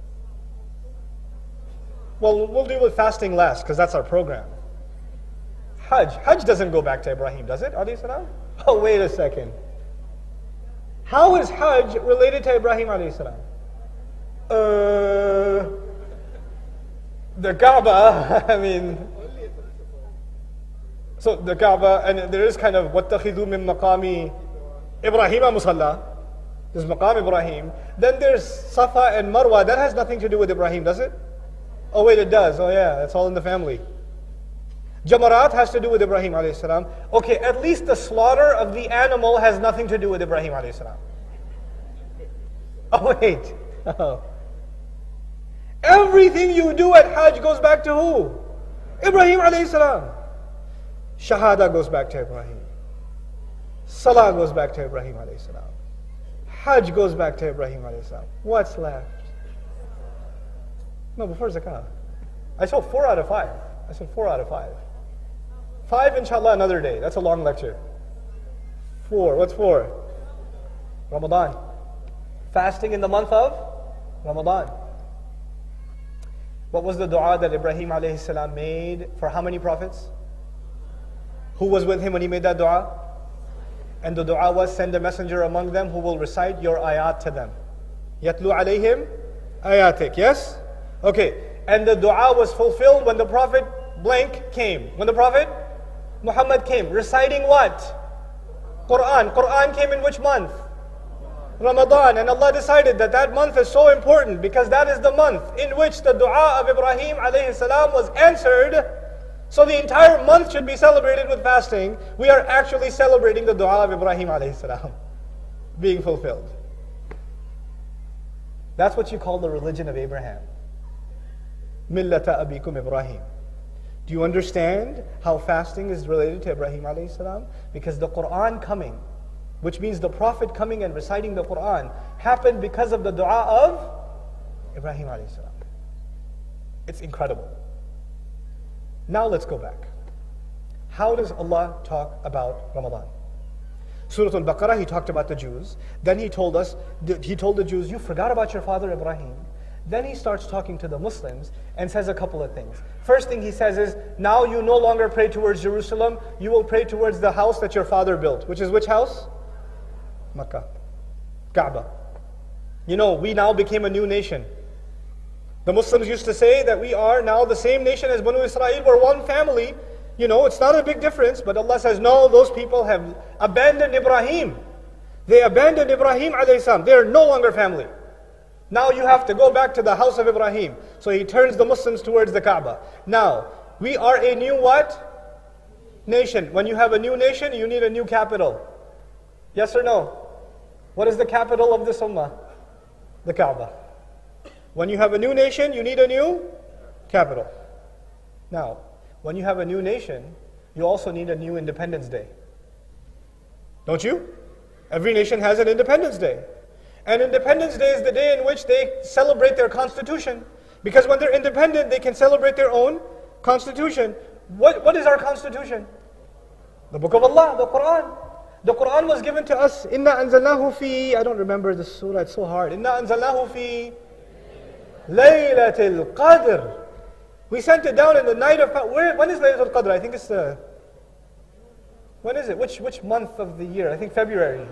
Well, we'll deal with fasting last because that's our program. Hajj. Hajj doesn't go back to Ibrahim, does it? Alayhi salam? Oh, wait a second. How is Hajj related to Ibrahim alayhi salam? The Kaaba, I mean, so the Kaaba, and there is kind of وَاتَّخِذُوا مِن مَقَامِ إِبْرَاهِيمَ مُصَلَّى. There's Maqam Ibrahim. Then there's Safa and Marwa. That has nothing to do with Ibrahim, does it? Oh wait, it does. Oh yeah, it's all in the family. Jamarat has to do with Ibrahim alayhi salam. Okay, at least the slaughter of the animal has nothing to do with Ibrahim alayhi salam. Oh wait. Oh. Everything you do at Hajj goes back to who? Ibrahim alayhi salam. Shahada goes back to Ibrahim. Salah goes back to Ibrahim alayhi salam. Hajj goes back to Ibrahim alayhi salam. What's left? No, before zakah. I said 4 out of 5. I said 4 out of 5. 5 inshallah another day. That's a long lecture. 4. What's 4? Ramadan. Fasting in the month of Ramadan. What was the dua that Ibrahim alayhi salam made for how many prophets? Who was with him when he made that dua? And the dua was, send a messenger among them who will recite your ayat to them. Yatlu alayhim ayatik. Yes? Okay. And the dua was fulfilled when the Prophet blank came. When the Prophet Muhammad came. Reciting what? Quran. Quran came in which month? Ramadan. And Allah decided that that month is so important because that is the month in which the dua of Ibrahim alayhi salam was answered. So the entire month should be celebrated with fasting. We are actually celebrating the dua of Ibrahim alayhi salam being fulfilled. That's what you call the religion of Abraham. Millata abikum Ibrahim. Do you understand how fasting is related to Ibrahim alayhi salam? Because the Quran coming, which means the Prophet coming and reciting the Quran, happened because of the dua of Ibrahim alayhi salam. It's incredible. Now let's go back. How does Allah talk about Ramadan? Surah Al-Baqarah, He talked about the Jews. Then He told the Jews, you forgot about your father Ibrahim. Then He starts talking to the Muslims and says a couple of things. First thing He says is, now you no longer pray towards Jerusalem, you will pray towards the house that your father built. Which is which house? Makkah. Kaaba. You know, we now became a new nation. The Muslims used to say that we are now the same nation as Banu Israel, we're one family. You know, it's not a big difference, but Allah says, no, those people have abandoned Ibrahim. They abandoned Ibrahim alayhi salam. They are no longer family. Now you have to go back to the house of Ibrahim. So He turns the Muslims towards the Kaaba. Now, we are a new what? Nation. When you have a new nation, you need a new capital. Yes or no? What is the capital of this ummah? The Kaaba. When you have a new nation, you need a new capital. Now, when you have a new nation, you also need a new Independence Day. Don't you? Every nation has an Independence Day. And Independence Day is the day in which they celebrate their constitution. Because when they're independent, they can celebrate their own constitution. What is our constitution? The Book of Allah, the Quran. The Quran was given to us. Inna anzalnahu fi, I don't remember the surah, it's so hard. Inna anzalnahu fi Laylatul Qadr. We sent it down in the night of, when is Laylatul Qadr? I think it's when is it? Which month of the year? I think February.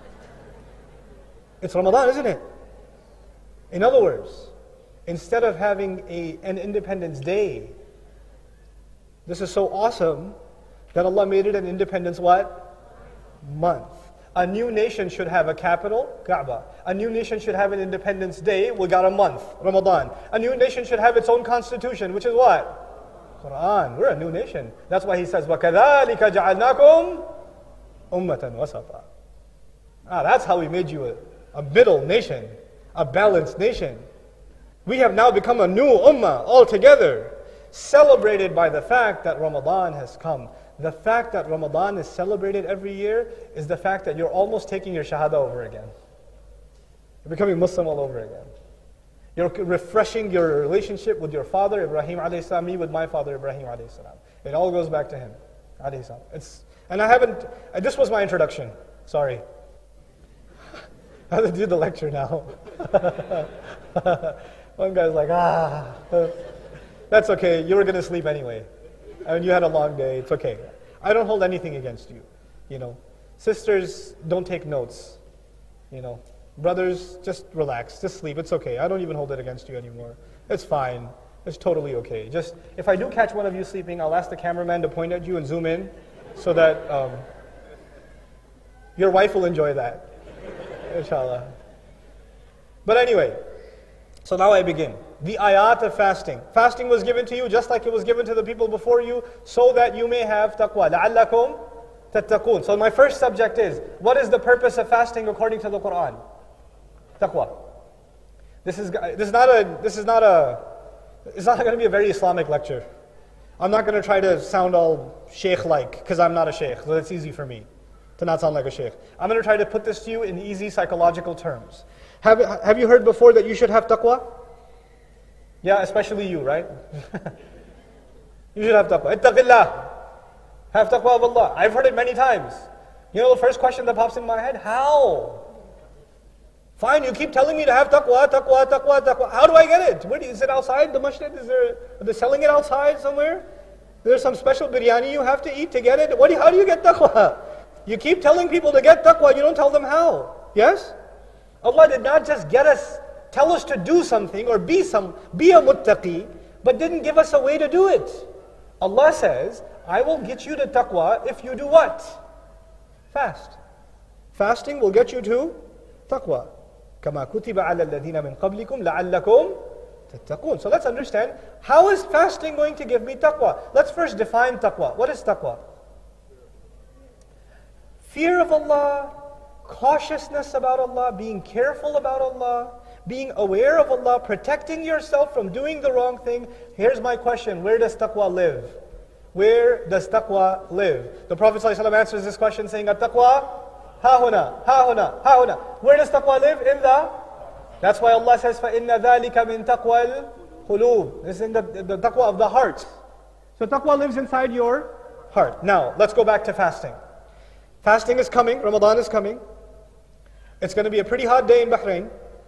It's Ramadan, isn't it? In other words, instead of having an Independence Day, this is so awesome that Allah made it an Independence what? Month. A new nation should have a capital, Kaaba. A new nation should have an Independence Day, we got a month, Ramadan. A new nation should have its own constitution, which is what? Quran. We're a new nation. That's why He says, وَكَذَلِكَ جَعَلْنَاكُمْ أُمَّةً وَسَطًا. That's how we made you a middle nation, a balanced nation. We have now become a new ummah altogether, celebrated by the fact that Ramadan has come. The fact that Ramadan is celebrated every year is the fact that you're almost taking your shahada over again. You're becoming Muslim all over again. You're refreshing your relationship with your father, Ibrahim alayhi salam, me with my father, Ibrahim alayhi salam. It all goes back to him. alayhi salam. And I haven't, this was my introduction. Sorry. I have to do the lecture now. One guy's like, that's okay. You were going to sleep anyway. I mean, you had a long day. It's okay. I don't hold anything against you. You know, sisters, don't take notes. You know, brothers, just relax. Just sleep. It's okay. I don't even hold it against you anymore. It's fine. It's totally okay. Just, if I do catch one of you sleeping, I'll ask the cameraman to point at you and zoom in so that your wife will enjoy that. Inshallah. But anyway, so now I begin. The ayat of fasting. Fasting was given to you just like it was given to the people before you, so that you may have taqwa. لَعَلَّكُمْ تَتَّقُونَ. So my first subject is, what is the purpose of fasting according to the Quran? Taqwa. It's not going to be a very Islamic lecture. I'm not going to try to sound all sheikh-like, because I'm not a sheikh, so it's easy for me to not sound like a sheikh. I'm going to try to put this to you in easy psychological terms. Have you heard before that you should have taqwa? Yeah, especially you, right? You should have taqwa. Ittaqillah. Have taqwa of Allah. I've heard it many times. You know the first question that pops in my head? How? Fine, you keep telling me to have taqwa, taqwa, taqwa, taqwa. How do I get it? Is it outside the masjid? Are they selling it outside somewhere? There's some special biryani you have to eat to get it? How do you get taqwa? You keep telling people to get taqwa, you don't tell them how. Yes? Allah did not just tell us to do something or be a muttaqi, but didn't give us a way to do it. Allah says, I will get you to taqwa if you do what? Fast. Fasting will get you to taqwa. كَمَا كُتِبَ عَلَى الَّذِينَ مِنْ قَبْلِكُمْ لَعَلَّكُمْ تَتَّقُونَ. So let's understand, how is fasting going to give me taqwa? Let's first define taqwa. What is taqwa? Fear of Allah, cautiousness about Allah, being careful about Allah, being aware of Allah, protecting yourself from doing the wrong thing. Here's my question, where does taqwa live? Where does taqwa live? The Prophet ﷺ answers this question saying, At-taqwa ha-huna, ha-huna, ha-huna. Where does taqwa live? In the... That's why Allah says, فَإِنَّ ذَلِكَ مِن تَقْوَى الْقُلُوبِ. This is in the taqwa of the heart. So taqwa lives inside your heart. Now, let's go back to fasting. Fasting is coming, Ramadan is coming. It's going to be a pretty hot day in Bahrain.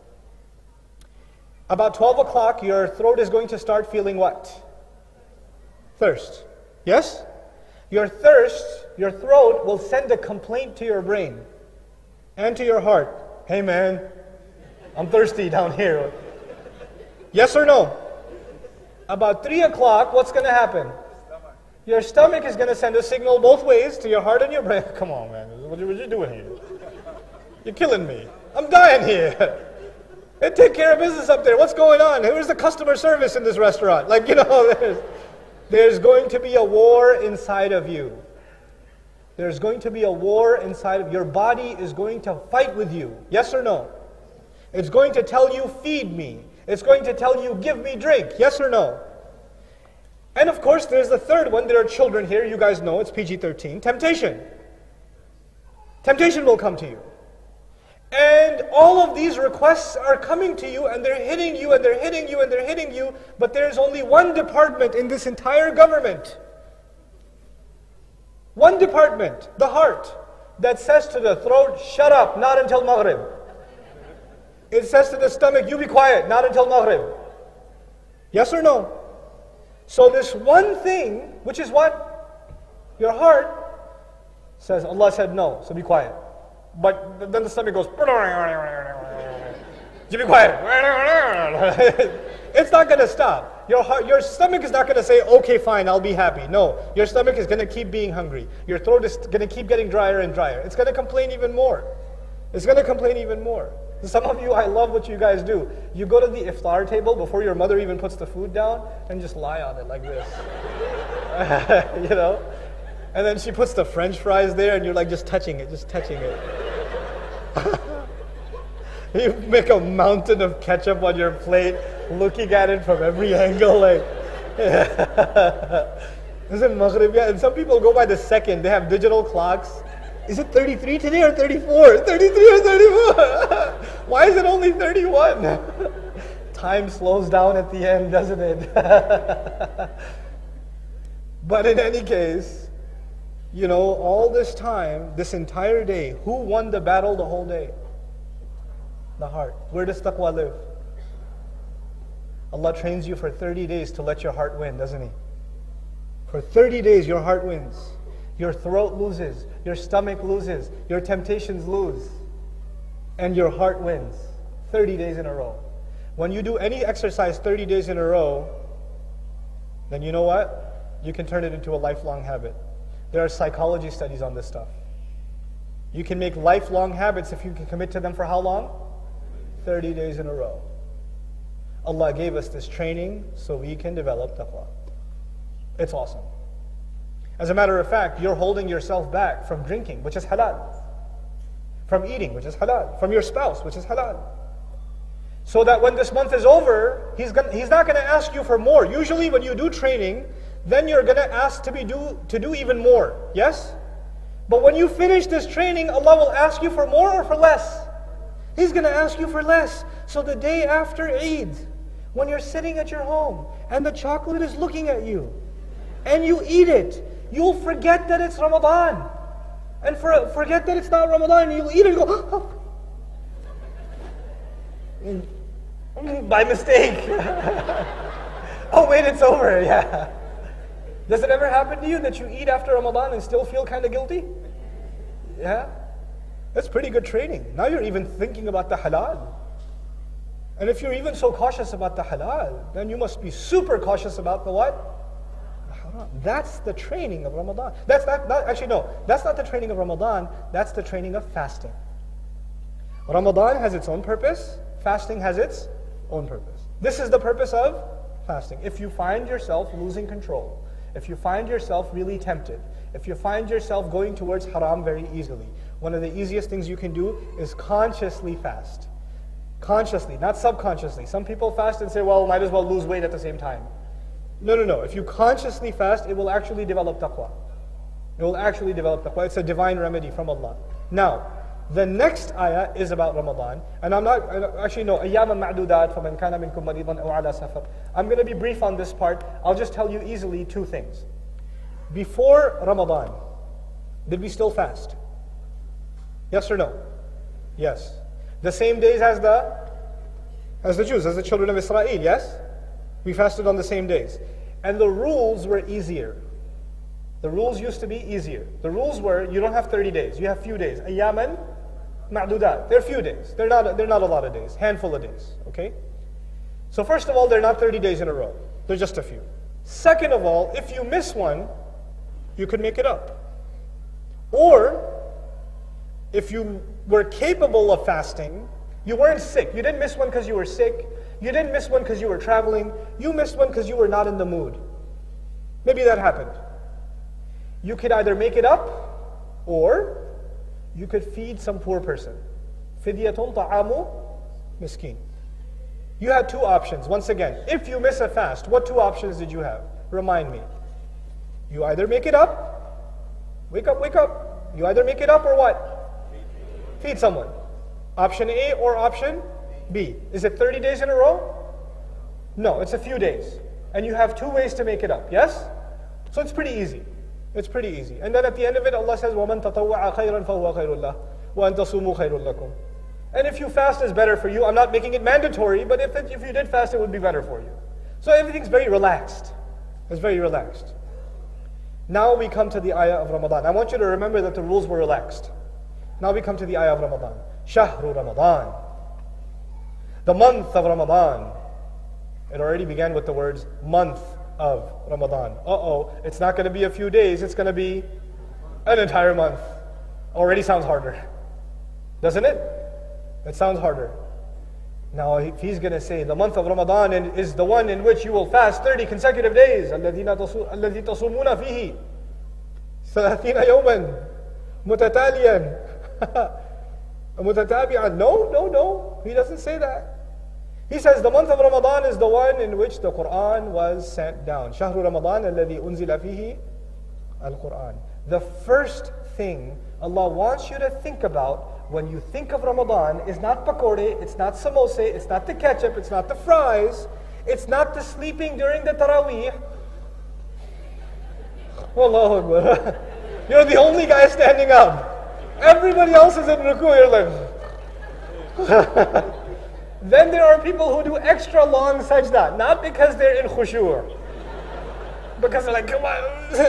About 12 o'clock, your throat is going to start feeling what? Thirst. Yes? Your throat will send a complaint to your brain and to your heart. Hey man, I'm thirsty down here. Yes or no? About 3 o'clock, what's going to happen? Your stomach is going to send a signal both ways to your heart and your brain. Come on man, what are you doing here? You're killing me. I'm dying here. Hey, take care of business up there. What's going on? Where's the customer service in this restaurant? Like, you know, there's going to be a war inside of you. There's going to be a war inside of your body is going to fight with you. Yes or no? It's going to tell you, feed me. It's going to tell you, give me drink. Yes or no? And of course, there's the third one. There are children here. You guys know it's PG-13. Temptation. Temptation will come to you. And all of these requests are coming to you and they're hitting you and they're hitting you and they're hitting you, but there's only one department in this entire government. One department, the heart, that says to the throat, shut up, not until Maghrib. It says to the stomach, you be quiet, not until Maghrib. Yes or no? So this one thing, which is what? Your heart says, Allah said no, so be quiet. But then the stomach goes, you be quiet. It's not going to stop. Your stomach is not going to say, okay, fine, I'll be happy. No, your stomach is going to keep being hungry. Your throat is going to keep getting drier and drier. It's going to complain even more. It's going to complain even more. Some of you, I love what you guys do. You go to the iftar table before your mother even puts the food down and just lie on it like this. You know? And then she puts the French fries there and you're like just touching it. You make a mountain of ketchup on your plate, looking at it from every angle like... Is it Maghrib? Yeah. And some people go by the second. They have digital clocks. Is it 33 today or 34? 33 or 34? Why is it only 31? Time slows down at the end, doesn't it? But in any case, You know, all this time, this entire day, who won the battle the whole day? The heart. Where does taqwa live? Allah trains you for 30 days to let your heart win, doesn't He? For 30 days your heart wins. Your throat loses, your stomach loses, your temptations lose, and your heart wins. 30 days in a row. When you do any exercise 30 days in a row, then you know what? You can turn it into a lifelong habit. There are psychology studies on this stuff. You can make lifelong habits if you can commit to them for how long? 30 days in a row. Allah gave us this training so we can develop taqwa. It's awesome. As a matter of fact, you're holding yourself back from drinking, which is halal. From eating, which is halal. From your spouse, which is halal. So that when this month is over, He's not going to ask you for more. Usually when you do training, then you're going to ask to do even more. Yes? But when you finish this training, Allah will ask you for more or for less? He's going to ask you for less. So the day after Eid, when you're sitting at your home and the chocolate is looking at you and you eat it, you'll forget that it's Ramadan. And forget that it's not Ramadan, and you'll eat it and go, oh. By mistake. Oh wait, it's over, yeah. Does it ever happen to you that you eat after Ramadan and still feel kind of guilty? Yeah? That's pretty good training. Now you're even thinking about the halal. And if you're even so cautious about the halal, then you must be super cautious about the what? That's the training of Ramadan. That's not the training of Ramadan, that's the training of fasting. Ramadan has its own purpose, fasting has its own purpose. This is the purpose of fasting. If you find yourself losing control, if you find yourself really tempted, if you find yourself going towards haram very easily, one of the easiest things you can do is consciously fast. Consciously, not subconsciously. Some people fast and say, well, might as well lose weight at the same time. No. If you consciously fast, it will actually develop taqwa. It will actually develop taqwa. It's a divine remedy from Allah. Now, the next ayah is about Ramadan. And I'm going to be brief on this part. I'll just tell you easily two things. Before Ramadan, did we still fast? Yes or no? Yes. The same days as the Jews, as the children of Israel, yes? We fasted on the same days. And the rules were easier. The rules used to be easier. The rules were, you don't have 30 days, you have few days. Ayyaman ma'dudat. They're few days. They're not a lot of days, handful of days. Okay? So first of all, they're not 30 days in a row. They're just a few. Second of all, if you miss one, you could make it up. Or, if you were capable of fasting, you weren't sick. You didn't miss one because you were sick. You didn't miss one because you were traveling. You missed one because you were not in the mood. Maybe that happened. You could either make it up, or you could feed some poor person. Fidyatun ta'amu miskin. You had two options. Once again, if you miss a fast, what two options did you have? Remind me. You either make it up. Wake up. You either make it up or what? Feed someone. Option A or option B. Is it 30 days in a row? No, it's a few days. And you have two ways to make it up, yes? So it's pretty easy. It's pretty easy. And then at the end of it, Allah says, وَمَنْ تَطَوَّعَ خَيْرًا فَهُوَ خَيْرٌ لَهُ وَأَنْ تَصُومُوا خَيْرٌ لَكُمْ. And if you fast is better for you, I'm not making it mandatory, but if you did fast, it would be better for you. So everything's very relaxed. It's very relaxed. Now we come to the ayah of Ramadan. I want you to remember that the rules were relaxed. Now we come to the ayah of Ramadan. Shahru Ramadan. The month of Ramadan. It already began with the words, month of Ramadan. It's not going to be a few days, it's going to be an entire month. Already sounds harder. Doesn't it? It sounds harder. Now if he's going to say, the month of Ramadan is the one in which you will fast 30 consecutive days. الَّذِي تَصُومُونَ فِيهِ 30 يَوْمًا مُتَتَالِيًا مُتَتَابِعًا. No. He doesn't say that. He says the month of Ramadan is the one in which the Quran was sent down. شهر رمضان الذي أنزل فيه القرآن. The first thing Allah wants you to think about when you think of Ramadan is not pakode, it's not samosa, it's not the ketchup, it's not the fries, it's not the sleeping during the Taraweeh. Wallahu Akbar. You're the only guy standing up. Everybody else is in ruku. You're like. Then there are people who do extra long sajda, not because they're in khushu', because they're like, come on.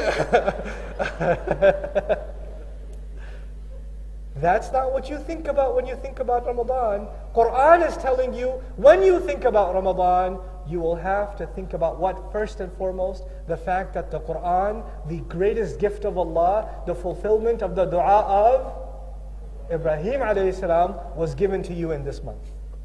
That's not what you think about when you think about Ramadan. Quran is telling you, when you think about Ramadan, you will have to think about what? First and foremost, the fact that the Quran, the greatest gift of Allah, the fulfillment of the dua of Ibrahim alayhi salam, was given to you in this month.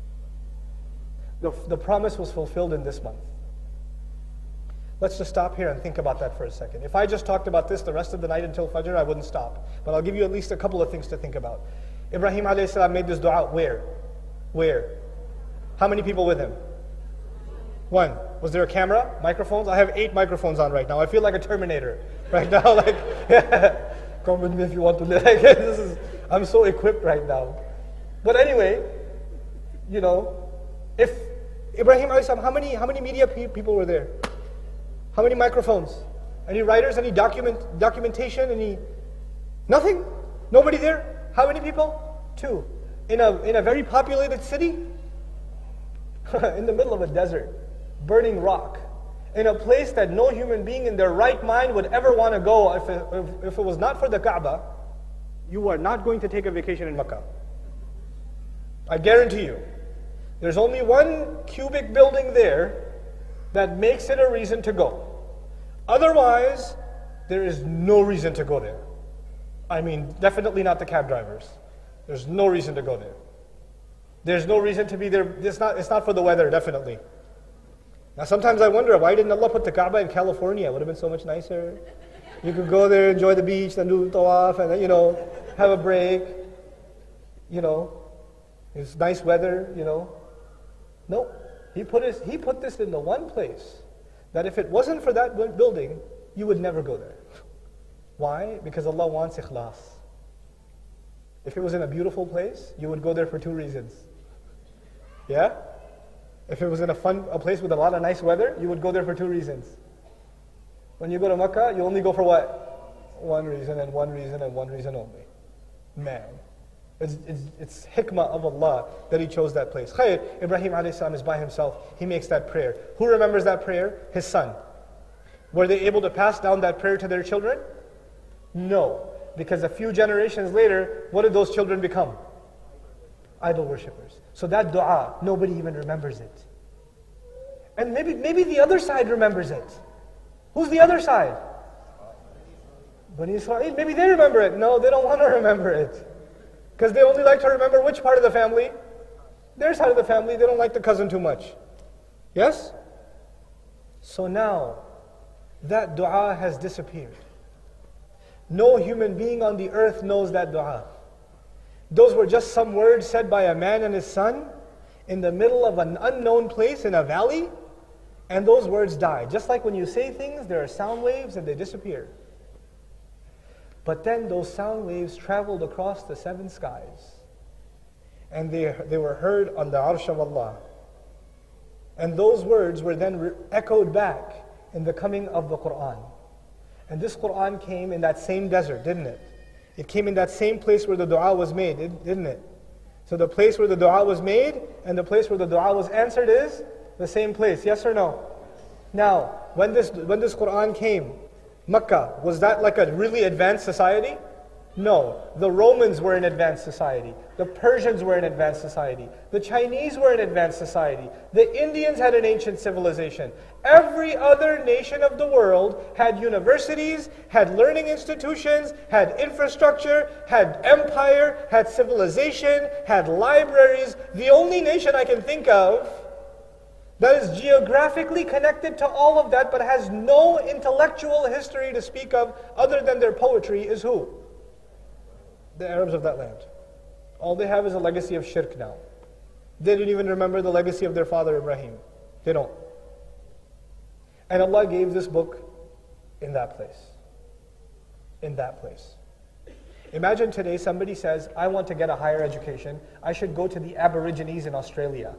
The promise was fulfilled in this month. Let's just stop here and think about that for a second. If I just talked about this the rest of the night until Fajr, I wouldn't stop. But I'll give you at least a couple of things to think about. Ibrahim alayhi salam made this dua where? Where? How many people with him? One. Was there a camera? Microphones? I have 8 microphones on right now. I feel like a Terminator right now. Like, come with me if you want to live. I'm so equipped right now. But anyway, you know, if Ibrahim alayhi salam, how many media people were there? How many microphones? Any writers? Any documentation? Any? Nothing? Nobody there? How many people? 2. In a very populated city? In the middle of a desert, burning rock, in a place that no human being in their right mind would ever want to go. If it was not for the Kaaba, you are not going to take a vacation in Makkah. I guarantee you. There's only one cubic building there that makes it a reason to go. Otherwise, there is no reason to go there. I mean, definitely not the cab drivers. There's no reason to go there. There's no reason to be there. It's not for the weather, definitely. Now sometimes I wonder, why didn't Allah put the Kaaba in California? It would have been so much nicer. You could go there, enjoy the beach, then do tawaf, and have a break. It's nice weather, No, He put this in the one place that if it wasn't for that building, you would never go there. Why? Because Allah wants ikhlas. If it was in a beautiful place, you would go there for 2 reasons. Yeah? If it was in a place with a lot of nice weather, you would go there for 2 reasons. When you go to Makkah, you only go for what? 1 reason and 1 reason and 1 reason only. Man. It's hikmah of Allah that He chose that place. Khair, Ibrahim alayhi salam is by himself. He makes that prayer. Who remembers that prayer? His son. Were they able to pass down that prayer to their children? No. Because a few generations later, what did those children become? Idol worshippers. So that dua, nobody even remembers it. And maybe the other side remembers it. Who's the other side? Bani Israel. Maybe they remember it. No, they don't want to remember it. Because they only like to remember which part of the family? Their side of the family. They don't like the cousin too much. Yes? So now, that dua has disappeared. No human being on the earth knows that dua. Those were just some words said by a man and his son in the middle of an unknown place in a valley, and those words die. Just like when you say things, there are sound waves and they disappear. But then those sound waves traveled across the 7 skies, and they were heard on the arsh of Allah. And those words were then echoed back in the coming of the Qur'an. And this Qur'an came in that same desert, didn't it? It came in that same place where the dua was made, didn't it? So the place where the dua was made and the place where the dua was answered is the same place, yes or no? Now, when this Qur'an came, Makkah, was that like a really advanced society? No. The Romans were an advanced society. The Persians were an advanced society. The Chinese were an advanced society. The Indians had an ancient civilization. Every other nation of the world had universities, had learning institutions, had infrastructure, had empire, had civilization, had libraries. The only nation I can think of that is geographically connected to all of that but has no intellectual history to speak of other than their poetry is who? The Arabs of that land. All they have is a legacy of shirk now. They didn't even remember the legacy of their father Ibrahim. They don't. And Allah gave this book in that place. In that place. Imagine today somebody says, I want to get a higher education. I should go to the Aborigines in Australia.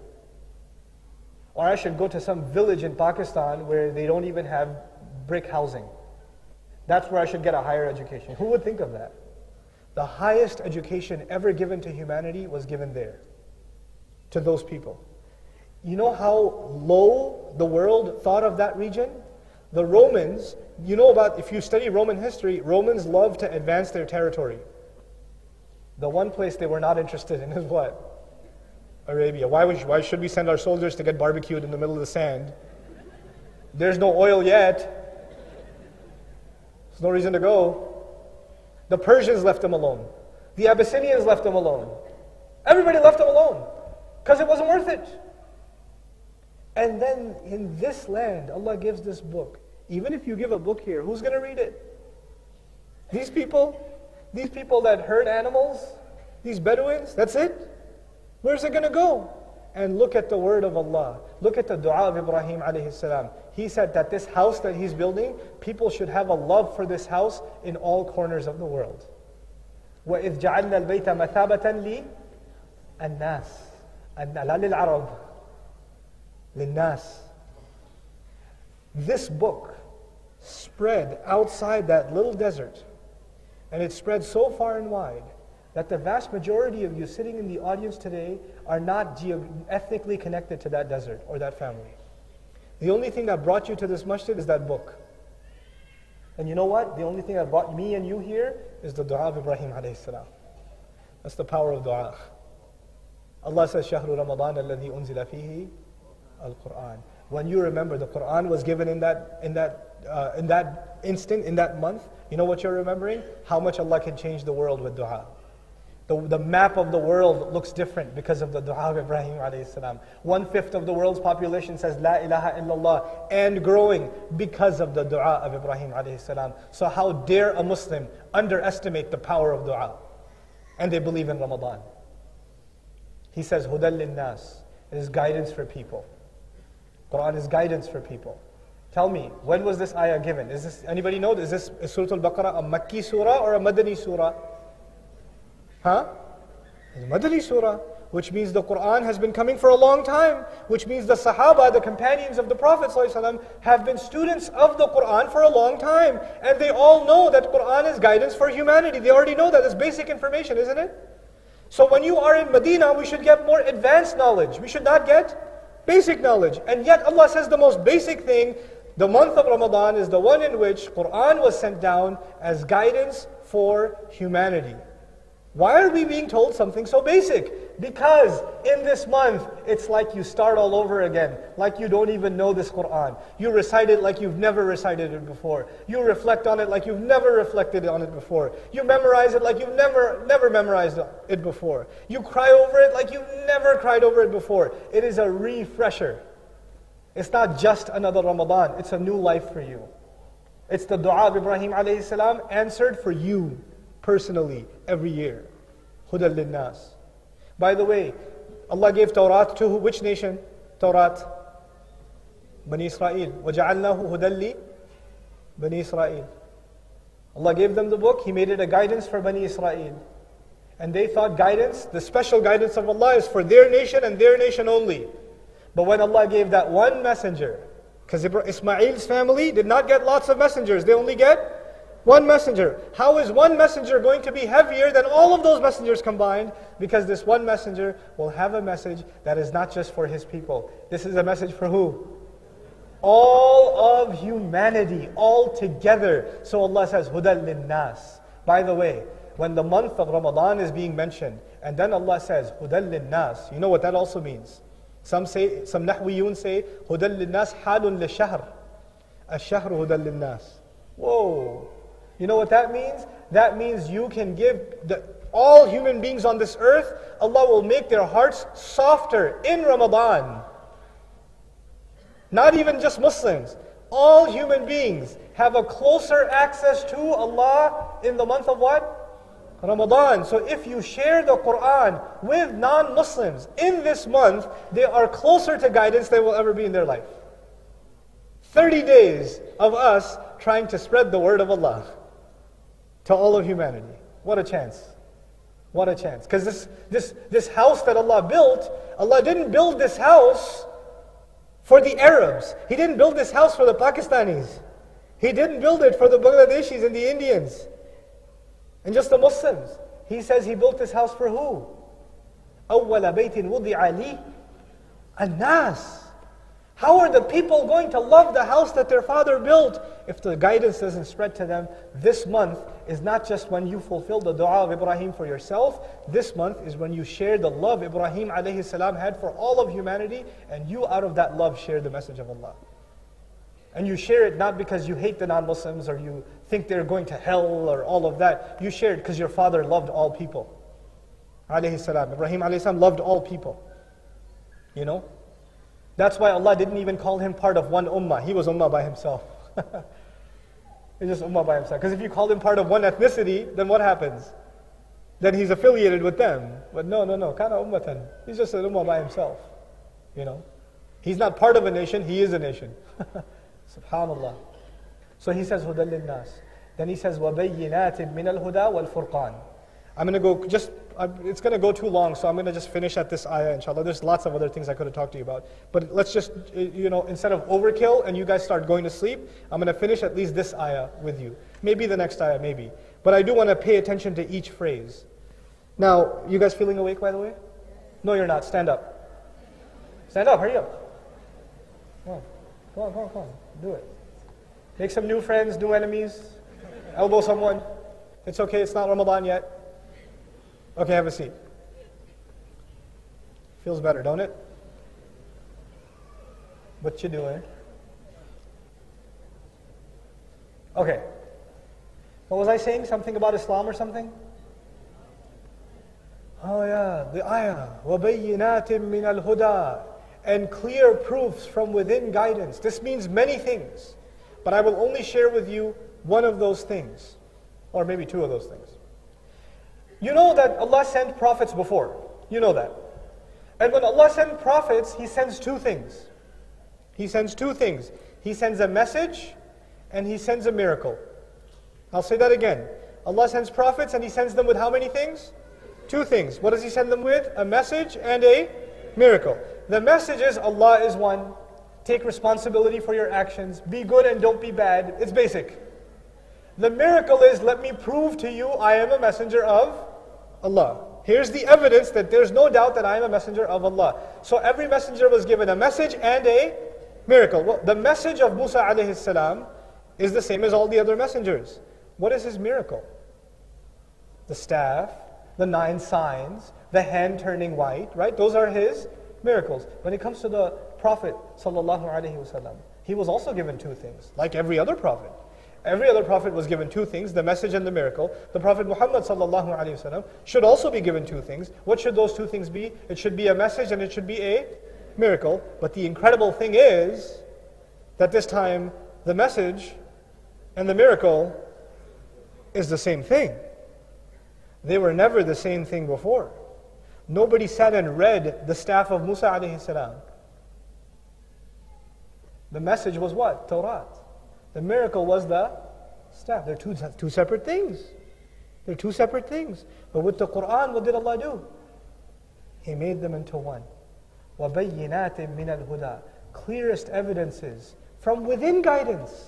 Or I should go to some village in Pakistan where they don't even have brick housing. That's where I should get a higher education. Who would think of that? The highest education ever given to humanity was given there, to those people. You know how low the world thought of that region? The Romans, you know about, if you study Roman history, Romans love to advance their territory. The one place they were not interested in is what? Arabia. Why should we send our soldiers to get barbecued in the middle of the sand? There's no oil yet. There's no reason to go. The Persians left them alone. The Abyssinians left them alone. Everybody left them alone because it wasn't worth it. And then in this land, Allah gives this book. Even if you give a book here, who's going to read it? These people that herd animals, these Bedouins, that's it? Where's it going to go? And look at the word of Allah. Look at the dua of Ibrahim alayhi salam. He said that this house that he's building, people should have a love for this house in all corners of the world. وَإِذْ جَعَلْنَا الْبَيْتَ مَثَابَةً لِلنَّاسِ لَا لِلْعَرَبِ لِلنَّاسِ. This book spread outside that little desert, and it spread so far and wide that the vast majority of you sitting in the audience today are not ethnically connected to that desert or that family. The only thing that brought you to this masjid is that book. And you know what? The only thing that brought me and you here is the dua of Ibrahim alayhi salam. That's the power of dua. Allah says, شَهْرُ رَمَضَانَ الَّذِي أُنزِلَ فِيهِ الْقُرْآنِ. When you remember the Qur'an was given in that instant, in that month, you know what you're remembering? How much Allah can change the world with dua. The map of the world looks different because of the dua of Ibrahim alayhi salam. 1/5 of the world's population says La ilaha illallah and growing because of the dua of Ibrahim alayhi salam. So how dare a Muslim underestimate the power of dua? And they believe in Ramadan. He says Hudal linnas. It is guidance for people. Quran is guidance for people. Tell me, when was this ayah given? Is this, anybody know? Is this Surah Al-Baqarah a Makki surah or a Madani surah? Huh? It's Madani surah, which means the Quran has been coming for a long time, which means the Sahaba, the companions of the Prophet ﷺ, have been students of the Quran for a long time. And they all know that Quran is guidance for humanity. They already know that. It's basic information, isn't it? So when you are in Medina, we should get more advanced knowledge. We should not get basic knowledge. And yet Allah says the most basic thing, the month of Ramadan is the one in which Quran was sent down as guidance for humanity. Why are we being told something so basic? Because in this month, it's like you start all over again, like you don't even know this Quran. You recite it like you've never recited it before. You reflect on it like you've never reflected on it before. You memorize it like you've never memorized it before. You cry over it like you've never cried over it before. It is a refresher. It's not just another Ramadan, it's a new life for you. It's the dua of Ibrahim alayhi salam answered for you personally every year. Hudal linnas. By the way, Allah gave Tawrat to which nation? Tawrat. Bani Israel. وَجَعَلْنَاهُ هُدَى Bani Israel. Allah gave them the book, He made it a guidance for Bani Israel. And they thought guidance, the special guidance of Allah is for their nation and their nation only. But when Allah gave that one messenger, because Ismail's family did not get lots of messengers, they only get one messenger. How is one messenger going to be heavier than all of those messengers combined? Because this one messenger will have a message that is not just for his people. This is a message for who? All of humanity, all together. So Allah says, Hudal linnas. By the way, when the month of Ramadan is being mentioned, and then Allah says, Hudal linnas, you know what that also means? Some Nahwiyun say, Hudal linnas halun li shahr. Ash-shahru Hudal linnas. Whoa. You know what that means? That means you can give all human beings on this earth, Allah will make their hearts softer in Ramadan. Not even just Muslims. All human beings have a closer access to Allah in the month of what? Ramadan. So if you share the Quran with non-Muslims in this month, they are closer to guidance than they will ever be in their life. 30 days of us trying to spread the word of Allah to all of humanity. What a chance. What a chance. Because this house that Allah built, Allah didn't build this house for the Arabs. He didn't build this house for the Pakistanis. He didn't build it for the Bangladeshis and the Indians and just the Muslims. He says he built this house for who? أَوَّلَ بَيْتٍ وُضِعَ لِي النَّاسِ. How are the people going to love the house that their father built if the guidance doesn't spread to them? This month is not just when you fulfill the dua of Ibrahim for yourself. This month is when you share the love Ibrahim alayhi salam had for all of humanity, and you out of that love share the message of Allah. And you share it not because you hate the non-Muslims or you think they're going to hell or all of that. You share it because your father loved all people. Alayhi salam. Ibrahim alayhi salam loved all people. You know? That's why Allah didn't even call him part of one ummah. He was ummah by himself. He's just ummah by himself. Because if you called him part of one ethnicity, then what happens? Then he's affiliated with them. But no. Kana ummatan. He's just an ummah by himself. You know? He's not part of a nation, he is a nation. Subhanallah. So he says, هُدًى لِلنَّاسِ. Then he says, وَبَيِّنَاتٍ مِنَ الْهُدَى وَالْفُرْقَانِ. I'm going to go it's going to go too long, so I'm going to just finish at this ayah, inshallah. There's lots of other things I could have talked to you about. But let's just, instead of overkill and you guys start going to sleep, I'm going to finish at least this ayah with you. Maybe the next ayah, maybe. But I do want to pay attention to each phrase. Now, you guys feeling awake, by the way? No, you're not. Stand up. Stand up, hurry up. Come on. Do it. Make some new friends, new enemies. Elbow someone. It's okay, it's not Ramadan yet. Okay, have a seat. Feels better, don't it? What you doing? Okay. What was I saying? Something about Islam or something? Oh yeah, the ayah. وَبَيِّنَاتٍ مِّنَ الْهُدَى. And clear proofs from within guidance. This means many things. But I will only share with you one of those things. Or maybe two of those things. You know that Allah sent prophets before. You know that. And when Allah sends prophets, He sends two things. He sends two things. He sends a message and He sends a miracle. I'll say that again. Allah sends prophets and He sends them with how many things? Two things. What does He send them with? A message and a miracle. The message is Allah is one. Take responsibility for your actions. Be good and don't be bad. It's basic. The miracle is, let me prove to you I am a messenger of Allah. Here's the evidence that there's no doubt that I am a messenger of Allah. So every messenger was given a message and a miracle. Well, the message of Musa alayhi salam is the same as all the other messengers. What is his miracle? The staff, the 9 signs, the hand turning white, right? Those are his miracles. When it comes to the Prophet sallallahu alaihi wasallam, he was also given two things, like every other prophet. Every other prophet was given two things, the message and the miracle. The Prophet Muhammad sallallahu alaihi wasallam should also be given two things. What should those two things be? It should be a message and it should be a miracle. But the incredible thing is that this time the message and the miracle is the same thing. They were never the same thing before. Nobody sat and read the staff of Musa alayhi salam. The message was what? Torah. The miracle was the staff. They're two separate things. They're two separate things. But with the Quran, what did Allah do? He made them into one. وَبَيِّنَاتٍ مِّنَ الْهُدَى. Clearest evidences from within guidance.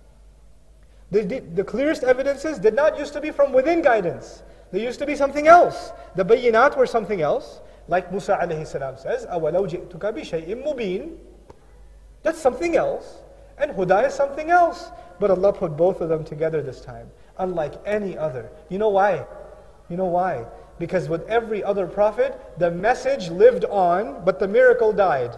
The clearest evidences did not used to be from within guidance. They used to be something else. The bayinat were something else. Like Musa alayhi salam says, أَوَلَوْ جِئْتُكَ بِشَيْءٍ مُبِينٍ. That's something else. And huda is something else. But Allah put both of them together this time, unlike any other. You know why? You know why? Because with every other prophet, the message lived on, but the miracle died.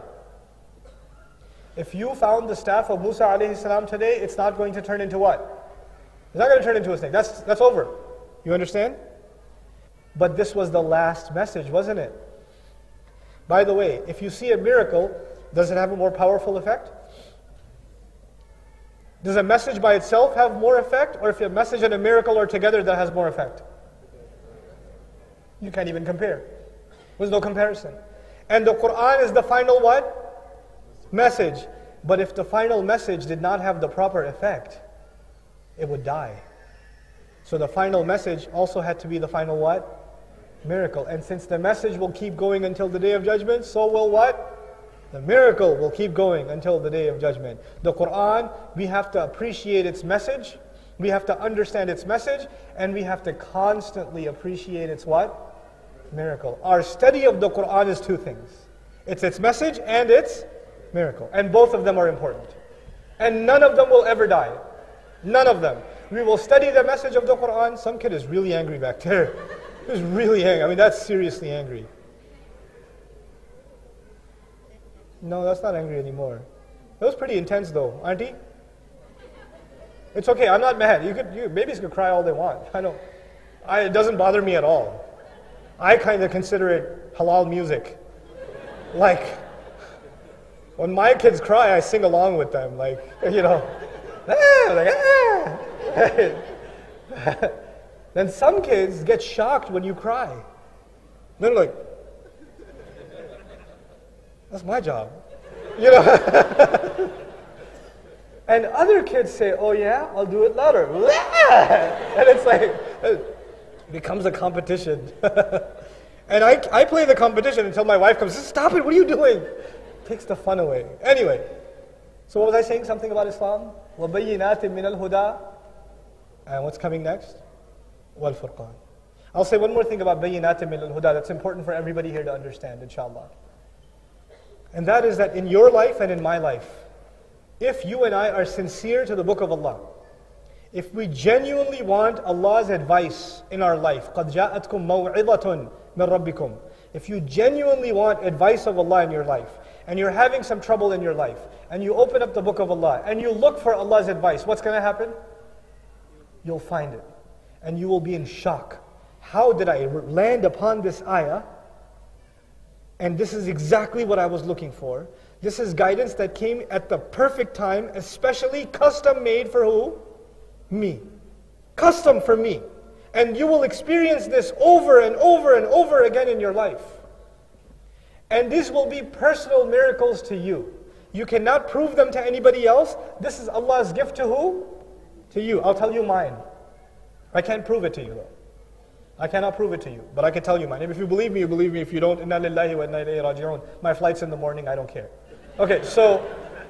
If you found the staff of Musa alayhi salam today, it's not going to turn into what? It's not going to turn into a snake. That's over. You understand? But this was the last message, wasn't it? By the way, if you see a miracle, does it have a more powerful effect? Does a message by itself have more effect? Or if a message and a miracle are together, that has more effect? You can't even compare. There's no comparison. And the Quran is the final what? Message. But if the final message did not have the proper effect, it would die. So the final message also had to be the final what? Miracle. And since the message will keep going until the Day of Judgment, so will what? The miracle will keep going until the Day of Judgment. The Quran, we have to appreciate its message, we have to understand its message, and we have to constantly appreciate its what? Miracle. Our study of the Quran is two things. It's its message and its miracle. And both of them are important. And none of them will ever die. None of them. We will study the message of the Quran. Some kid is really angry back there. He's really angry. I mean, that's seriously angry. No, that's not angry anymore. That was pretty intense though, auntie? It's okay, I'm not mad. Babies could cry all they want. It doesn't bother me at all. I kind of consider it halal music. Like, when my kids cry, I sing along with them. Like, Then some kids get shocked when you cry. They're like, that's my job. And other kids say, oh yeah, I'll do it louder. And it's like, it becomes a competition. And I play the competition until my wife comes, stop it, what are you doing? Takes the fun away. Anyway, so what was I saying? Something about Islam? وَبَيِّنَاتٍ مِّنَ الْهُدَى. And what's coming next? وَالْفُرْقَانِ. I'll say one more thing about بَيِّنَاتٍ مِّنَ الْهُدَى that's important for everybody here to understand, inshallah. And that is that in your life and in my life, if you and I are sincere to the Book of Allah, if we genuinely want Allah's advice in our life, قَدْ جَاءَتْكُمْ مَوْعِظَةٌ مِّن رَبِّكُمْ. If you genuinely want advice of Allah in your life, and you're having some trouble in your life, and you open up the Book of Allah, and you look for Allah's advice, what's going to happen? You'll find it. And you will be in shock. How did I land upon this ayah? And this is exactly what I was looking for. This is guidance that came at the perfect time, especially custom made for who? Me. Custom for me. And you will experience this over and over and over again in your life. And these will be personal miracles to you. You cannot prove them to anybody else. This is Allah's gift to who? To you. I'll tell you mine. I can't prove it to you though. I cannot prove it to you, but I can tell you mine. If you believe me, you believe me. If you don't, inna lillahi wa inna ilayhi raji'un. My flight's in the morning, I don't care. Okay, so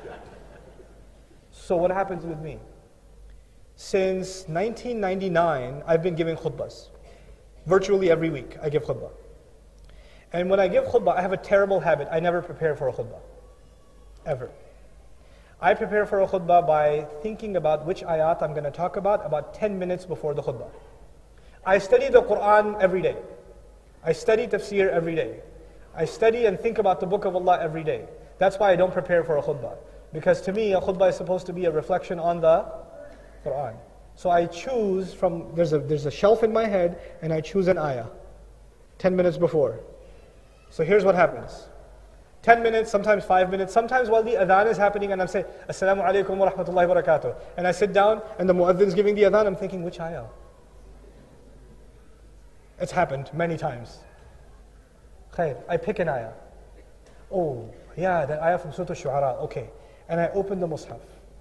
what happens with me? Since 1999, I've been giving khutbahs. Virtually every week, I give khutbah. And when I give khutbah, I have a terrible habit. I never prepare for a khutbah. Ever. I prepare for a khutbah by thinking about which ayat I'm going to talk about 10 minutes before the khutbah. I study the Quran every day. I study tafsir every day. I study and think about the Book of Allah every day. That's why I don't prepare for a khutbah. Because to me, a khutbah is supposed to be a reflection on the Quran. So I choose from, there's a shelf in my head, and I choose an ayah 10 minutes before. So here's what happens. 10 minutes, sometimes 5 minutes, sometimes while the adhan is happening and I'm saying, Assalamu alaikum wa rahmatullahi wa barakatuh. And I sit down and the muadhin's giving the adhan, I'm thinking, which ayah? It's happened many times. Khair, I pick an ayah. Oh, yeah, that ayah from Surah Al-Shu'ara, okay. And I open the Mus'haf.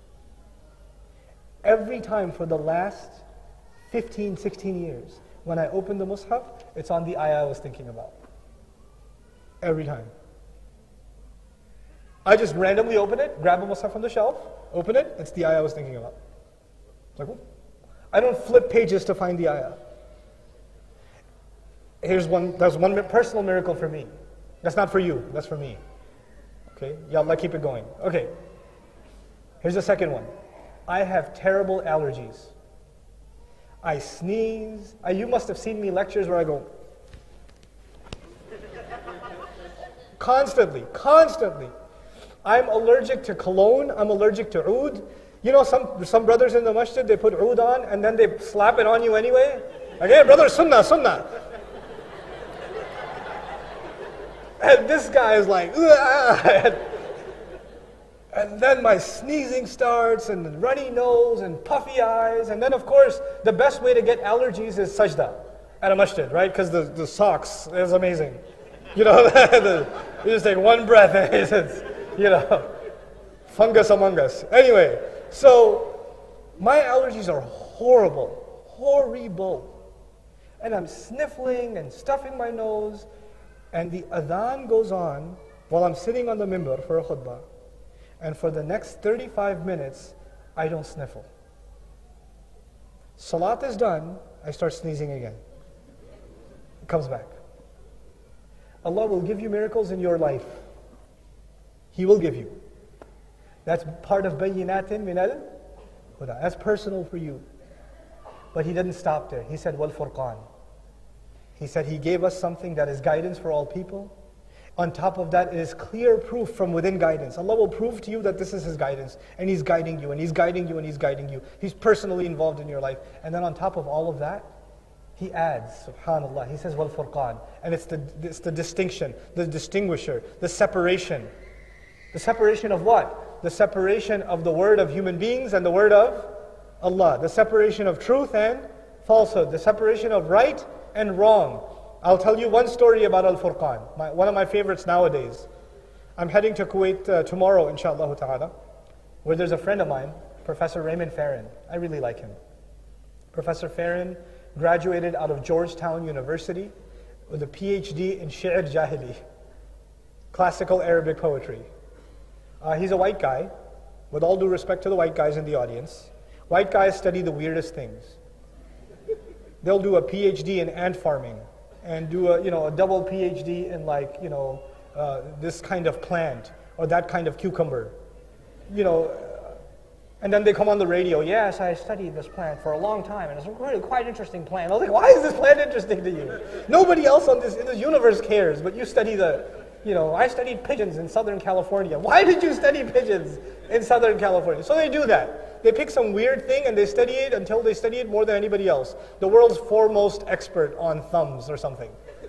Every time for the last 15, 16 years, when I open the Mus'haf, it's on the ayah I was thinking about. Every time. I just randomly open it, grab a Mus'haf from the shelf, open it, it's the ayah I was thinking about. It's like, whoop. I don't flip pages to find the ayah. There's one personal miracle for me. That's not for you, that's for me. Okay, Ya Allah, keep it going. Okay, here's the second one. I have terrible allergies. I sneeze. You must have seen me lectures where I go, constantly. I'm allergic to cologne, I'm allergic to oud. You know, some brothers in the masjid, they put oud on and then they slap it on you anyway. Like, hey brother, sunnah. And this guy is like, and then my sneezing starts and runny nose and puffy eyes. And then of course, the best way to get allergies is sajda at a masjid, right? Because the socks is amazing. You know, you just take one breath and it's, you know, fungus among us. Anyway, so my allergies are horrible. And I'm sniffling and stuffing my nose. And the adhan goes on while I'm sitting on the minbar for a khutbah, and for the next 35 minutes, I don't sniffle. Salat is done, I start sneezing again. It comes back. Allah will give you miracles in your life. He will give you. That's part of bayyinatin min al-huda. That's personal for you. But He didn't stop there. He said, wal furqan. He said He gave us something that is guidance for all people. On top of that, it is clear proof from within guidance. Allah will prove to you that this is His guidance, and He's guiding you, and He's guiding you, and He's guiding you. He's personally involved in your life. And then on top of all of that, He adds, subhanAllah, He says, wal furqan. And it's the distinction, the distinguisher, the separation. The separation of what? The separation of the word of human beings and the word of Allah. The separation of truth and falsehood. The separation of right and wrong. I'll tell you one story about Al-Furqan. One of my favorites nowadays. I'm heading to Kuwait tomorrow, inshaAllah ta'ala, where there's a friend of mine, Professor Raymond Farron. I really like him. Professor Farron graduated out of Georgetown University with a PhD in Shi'r Jahili, classical Arabic poetry. He's a white guy, with all due respect to the white guys in the audience. White guys study the weirdest things. They'll do a PhD in ant farming, and do a double PhD in this kind of plant, or that kind of cucumber. And then they come on the radio, yes, I studied this plant for a long time, and it's really quite interesting plant. I was like, why is this plant interesting to you? Nobody else in this universe cares, but you study I studied pigeons in Southern California. Why did you study pigeons in Southern California? So they do that. They pick some weird thing and they study it until they study it more than anybody else. The world's foremost expert on thumbs or something,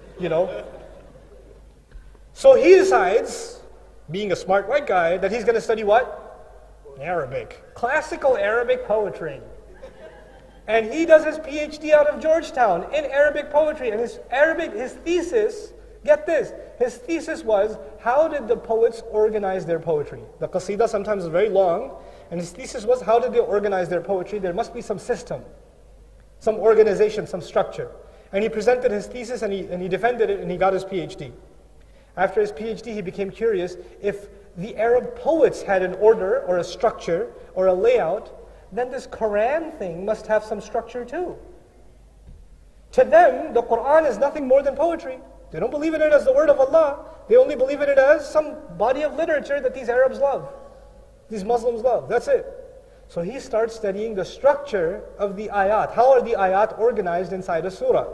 So he decides, being a smart white guy, that he's going to study what? Arabic. Classical Arabic poetry. And he does his PhD out of Georgetown in Arabic poetry. And his thesis, get this, his thesis was, how did the poets organize their poetry? The qasida sometimes is very long, and his thesis was, how did they organize their poetry? There must be some system, some organization, some structure. And he presented his thesis, and he defended it, and he got his PhD. After his PhD, he became curious if the Arab poets had an order, or a structure, or a layout, then this Quran thing must have some structure too. To them, the Quran is nothing more than poetry. They don't believe in it as the word of Allah. They only believe in it as some body of literature that these Arabs love, these Muslims love. That's it. So he starts studying the structure of the ayat. How are the ayat organized inside a surah?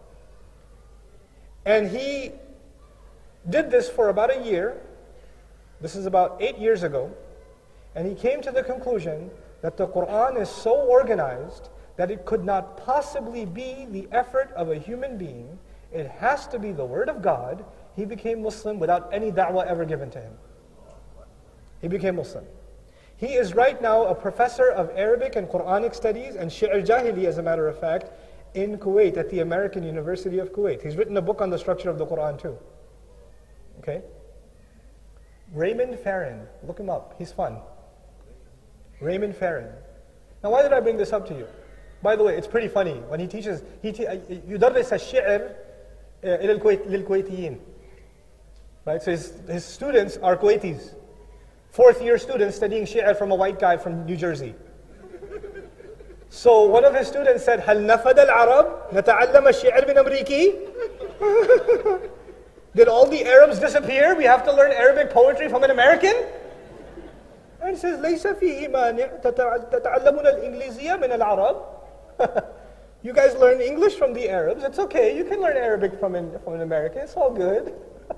And he did this for about a year. This is about 8 years ago. And he came to the conclusion that the Quran is so organized that it could not possibly be the effort of a human being. It has to be the word of God. He became Muslim without any da'wah ever given to him. He became Muslim. He is right now a professor of Arabic and Quranic studies and Shi'r Jahili, as a matter of fact, in Kuwait, at the American University of Kuwait. He's written a book on the structure of the Quran too. Okay? Raymond Farron, look him up, he's fun. Raymond Farron. Now why did I bring this up to you? By the way, it's pretty funny. When he teaches, يدرس الشعر للكويتيين. Right? So his students are Kuwaitis. 4th year students studying shi'r from a white guy from New Jersey. So one of his students said, هل نفد العرب نتعلم الشعر من أمريكي? Did all the Arabs disappear? We have to learn Arabic poetry from an American? And he says, ليس فيه مانع تتعلمون الإنجليزية من العرب. You guys learn English from the Arabs. It's okay. You can learn Arabic from an American. It's all good.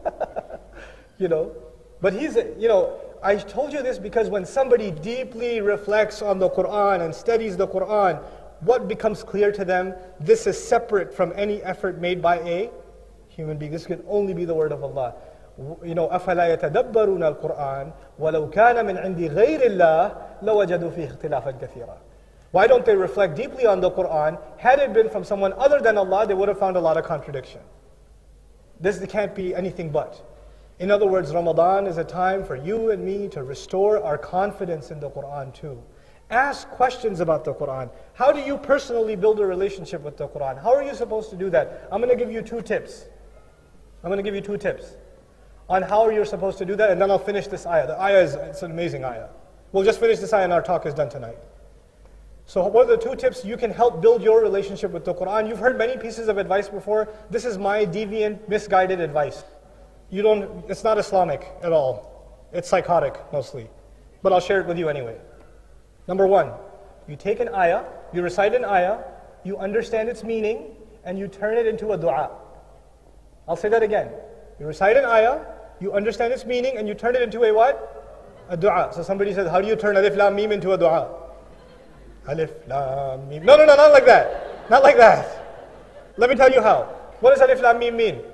But I told you this because when somebody deeply reflects on the Quran and studies the Quran, what becomes clear to them? This is separate from any effort made by a human being. This can only be the word of Allah. أَفَلَا يَتَدَبَّرُونَ الْقُرْآنَ وَلَوْ كَانَ مِنْ عِنْدِ غَيْرِ اللَّهِ لَوَجَدُوا فِيهِ اخْتِلَافًا كَثِيرًا. Why don't they reflect deeply on the Quran? Had it been from someone other than Allah, they would have found a lot of contradiction. This can't be anything but. In other words, Ramadan is a time for you and me to restore our confidence in the Quran too. Ask questions about the Quran. How do you personally build a relationship with the Quran? How are you supposed to do that? I'm going to give you 2 tips. on how you're supposed to do that, and then I'll finish this ayah. The ayah it's an amazing ayah. We'll just finish this ayah and our talk is done tonight. So what are the 2 tips you can help build your relationship with the Quran? You've heard many pieces of advice before. This is my deviant, misguided advice. It's not Islamic at all. It's psychotic mostly. But I'll share it with you anyway. Number 1, you take an ayah, you recite an ayah, you understand its meaning, and you turn it into a dua. I'll say that again. You recite an ayah, you understand its meaning, and you turn it into a what? A dua. So somebody says, how do you turn alif lam mim into a dua? Alif lam mim. No, not like that. Not like that. Let me tell you how. What does alif lam mim mean?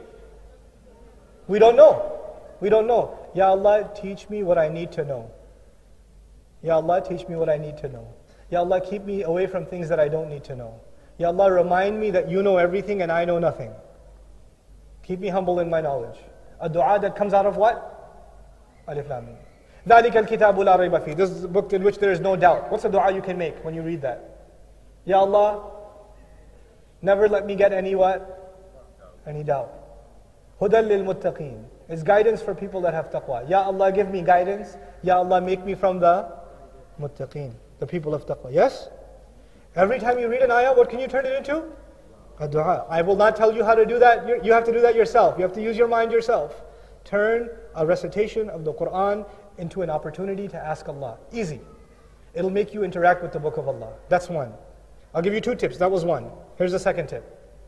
We don't know. We don't know. Ya Allah, teach me what I need to know. Ya Allah, teach me what I need to know. Ya Allah, keep me away from things that I don't need to know. Ya Allah, remind me that you know everything and I know nothing. Keep me humble in my knowledge. A dua that comes out of what? Alif Lam Mim. ذَلِكَ الْكِتَابُ لَا رَيْبَ فِيهِ. This is a book in which there is no doubt. What's a dua you can make when you read that? Ya Allah, never let me get any what? Any doubt. هُدًى لِلْمُتَّقِينَ. It's guidance for people that have taqwa. Ya Allah, give me guidance. Ya Allah, make me from the muttaqeen, the people of taqwa. Yes? Every time you read an ayah, what can you turn it into? A dua. I will not tell you how to do that. You have to do that yourself. You have to use your mind yourself. Turn a recitation of the Quran into an opportunity to ask Allah. Easy. It'll make you interact with the book of Allah. That's 1. I'll give you 2 tips. That was 1. Here's the 2nd tip.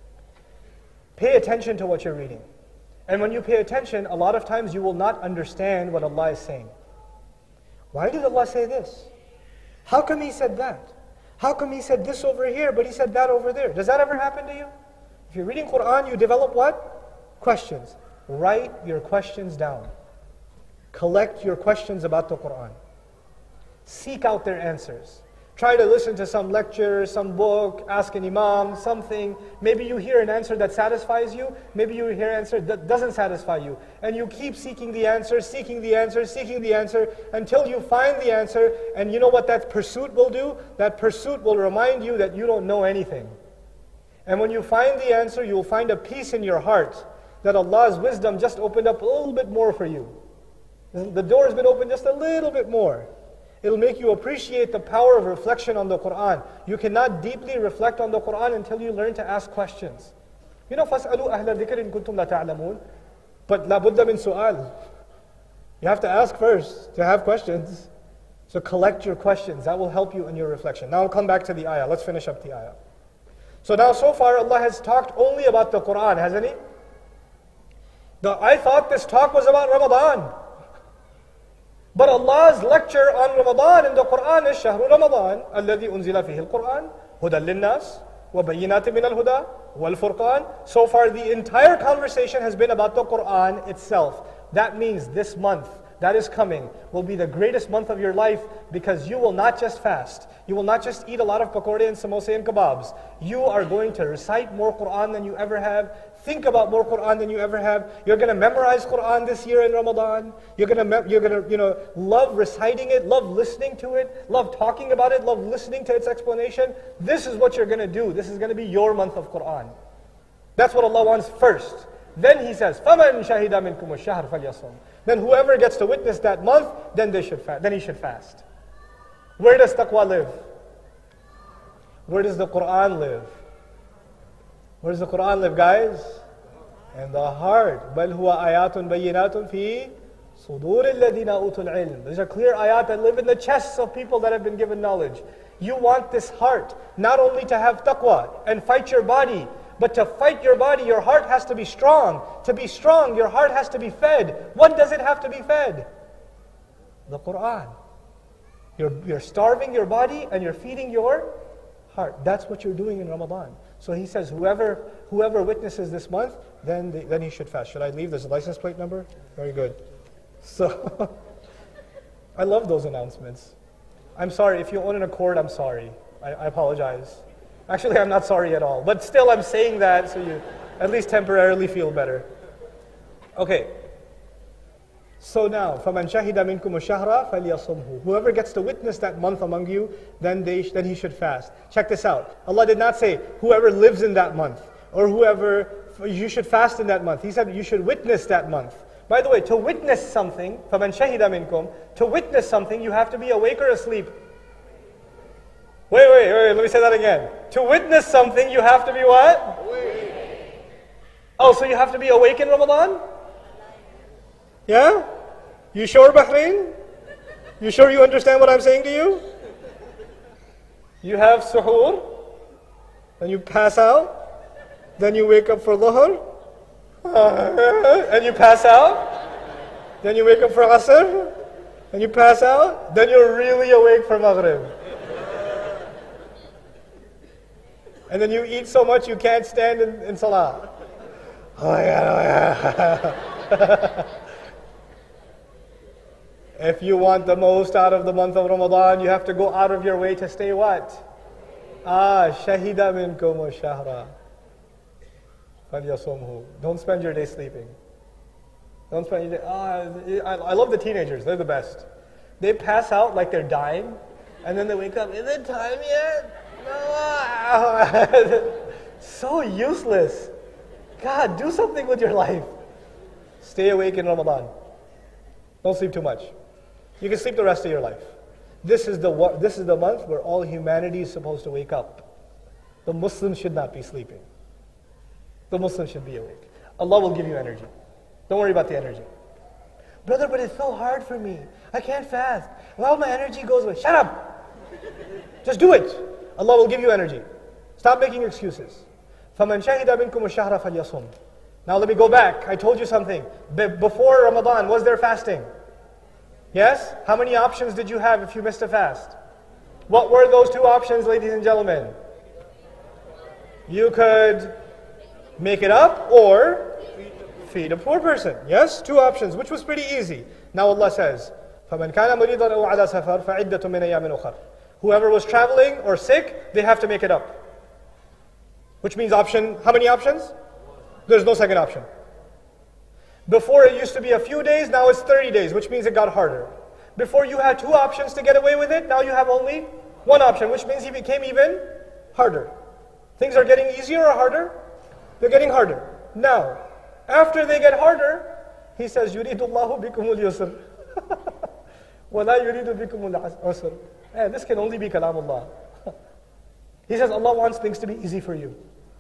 Pay attention to what you're reading. And when you pay attention, a lot of times you will not understand what Allah is saying. Why did Allah say this? How come He said that? How come He said this over here, but He said that over there? Does that ever happen to you? If you're reading Quran, you develop what? Questions. Write your questions down. Collect your questions about the Quran. Seek out their answers. Try to listen to some lecture, some book, ask an imam, something. Maybe you hear an answer that satisfies you. Maybe you hear an answer that doesn't satisfy you. And you keep seeking the answer, seeking the answer, seeking the answer, until you find the answer. And you know what that pursuit will do? That pursuit will remind you that you don't know anything. And when you find the answer, you will find a peace in your heart that Allah's wisdom just opened up a little bit more for you. The door has been opened just a little bit more. It'll make you appreciate the power of reflection on the Quran. You cannot deeply reflect on the Quran until you learn to ask questions. You know, فَاسْأَلُوا أَهْلَ الذِّكْرِ إِن كُنتُمْ لَا تَعْلَمُونَ. But لَا بُدَّ مِن سُؤَالٍ. You have to ask first to have questions. So collect your questions. That will help you in your reflection. Now I'll come back to the ayah. Let's finish up the ayah. So now so far Allah has talked only about the Quran, hasn't He? I thought this talk was about Ramadan. But Allah's lecture on Ramadan in the Quran is شهر رمضان الذي أنزل فيه القرآن هدى للناس وبينات من الهدى والفرقان. So far the entire conversation has been about the Quran itself. That means this month that is coming will be the greatest month of your life, because you will not just fast. You will not just eat a lot of pakode and samosa and kebabs. You are going to recite more Quran than you ever have. Think about more Quran than you ever have. You're going to memorize Quran this year in Ramadan. You're going to love reciting it, love listening to it, love talking about it, love listening to its explanation. This is what you're going to do. This is going to be your month of Quran. That's what Allah wants first. Then He says, فَمَنْ شَهِدَ مِنْكُمُ الشَّهْرَ فَلْيَصُمْ. Then whoever gets to witness that month, then he should fast. Where does taqwa live? Where does the Quran live? Where does the Quran live, guys? In the heart. بَلْ هُوَ آيَاتٌ بَيِّنَاتٌ فِي صُدُورِ الَّذِينَ أُوتُوا الْعِلْمِ. These are clear ayat that live in the chests of people that have been given knowledge. You want this heart not only to have taqwa and fight your body, but to fight your body, your heart has to be strong. To be strong, your heart has to be fed. What does it have to be fed? The Quran. You're starving your body and you're feeding your heart. That's what you're doing in Ramadan. So He says, whoever witnesses this month, then he should fast. Should I leave? There's a license plate number? Very good. So, I love those announcements. I'm sorry, if you own an Accord, I'm sorry. I apologize. Actually, I'm not sorry at all. But still, I'm saying that so you at least temporarily feel better. Okay. So now, فَمَنْ شَهِدَ مِنْكُمُ الشَّهْرَ فَلْيَصُمْهُ. Whoever gets to witness that month among you, then he should fast. Check this out. Allah did not say, whoever lives in that month, or you should fast in that month. He said, you should witness that month. By the way, to witness something, فَمَنْ شَهِدَ مِنْكُمْ, to witness something, you have to be awake or asleep? Wait, let me say that again. To witness something, you have to be what? Awake. Oh, so you have to be awake in Ramadan? Yeah? You sure, Bahrain? You sure you understand what I'm saying to you? You have suhoor, then you pass out, then you wake up for dhuhr, and you pass out, then you wake up for asr, and you pass out, then you're really awake for maghrib. And then you eat so much you can't stand in salah. Oh my God, oh my God. If you want the most out of the month of Ramadan, you have to go out of your way to stay what? Shahida minkum shahra. Falyasumhu. Don't spend your day sleeping. Don't spend your day. I love the teenagers. They're the best. They pass out like they're dying, and then they wake up. Is it time yet? No. So useless. God, do something with your life. Stay awake in Ramadan. Don't sleep too much. You can sleep the rest of your life. This is the month where all humanity is supposed to wake up. The Muslims should not be sleeping. The Muslims should be awake. Allah will give you energy. Don't worry about the energy. Brother, but it's so hard for me. I can't fast. Well, my energy goes away. Shut up! Just do it. Allah will give you energy. Stop making excuses. فَمَنْ شَهِدَ مِنْكُمُ الشَّهْرَ فَلْيَصُمْ. Now let me go back. I told you something. Before Ramadan, was there fasting? Yes? How many options did you have if you missed a fast? What were those two options, ladies and gentlemen? You could make it up or feed a poor person. Yes? Two options, which was pretty easy. Now Allah says, فَمَنْ كَانَ مَرِيضًا أَوْ عَلَى سَفَرٍ فَعِدَّةٌ مِنْ أَيَّامٍ أُخَرٍ. Whoever was traveling or sick, they have to make it up. Which means option, how many options? There's no second option. Before it used to be a few days, now it's 30 days, which means it got harder. Before you had two options to get away with it, now you have only one option, which means it became even harder. Things are getting easier or harder? They're getting harder. Now, after they get harder, he says, يُرِيدُ اللَّهُ بِكُمُ الْيُسْرِ وَلَا يُرِيدُ بِكُمُ الْعُسْرِ. This can only be kalamullah. He says, Allah wants things to be easy for you.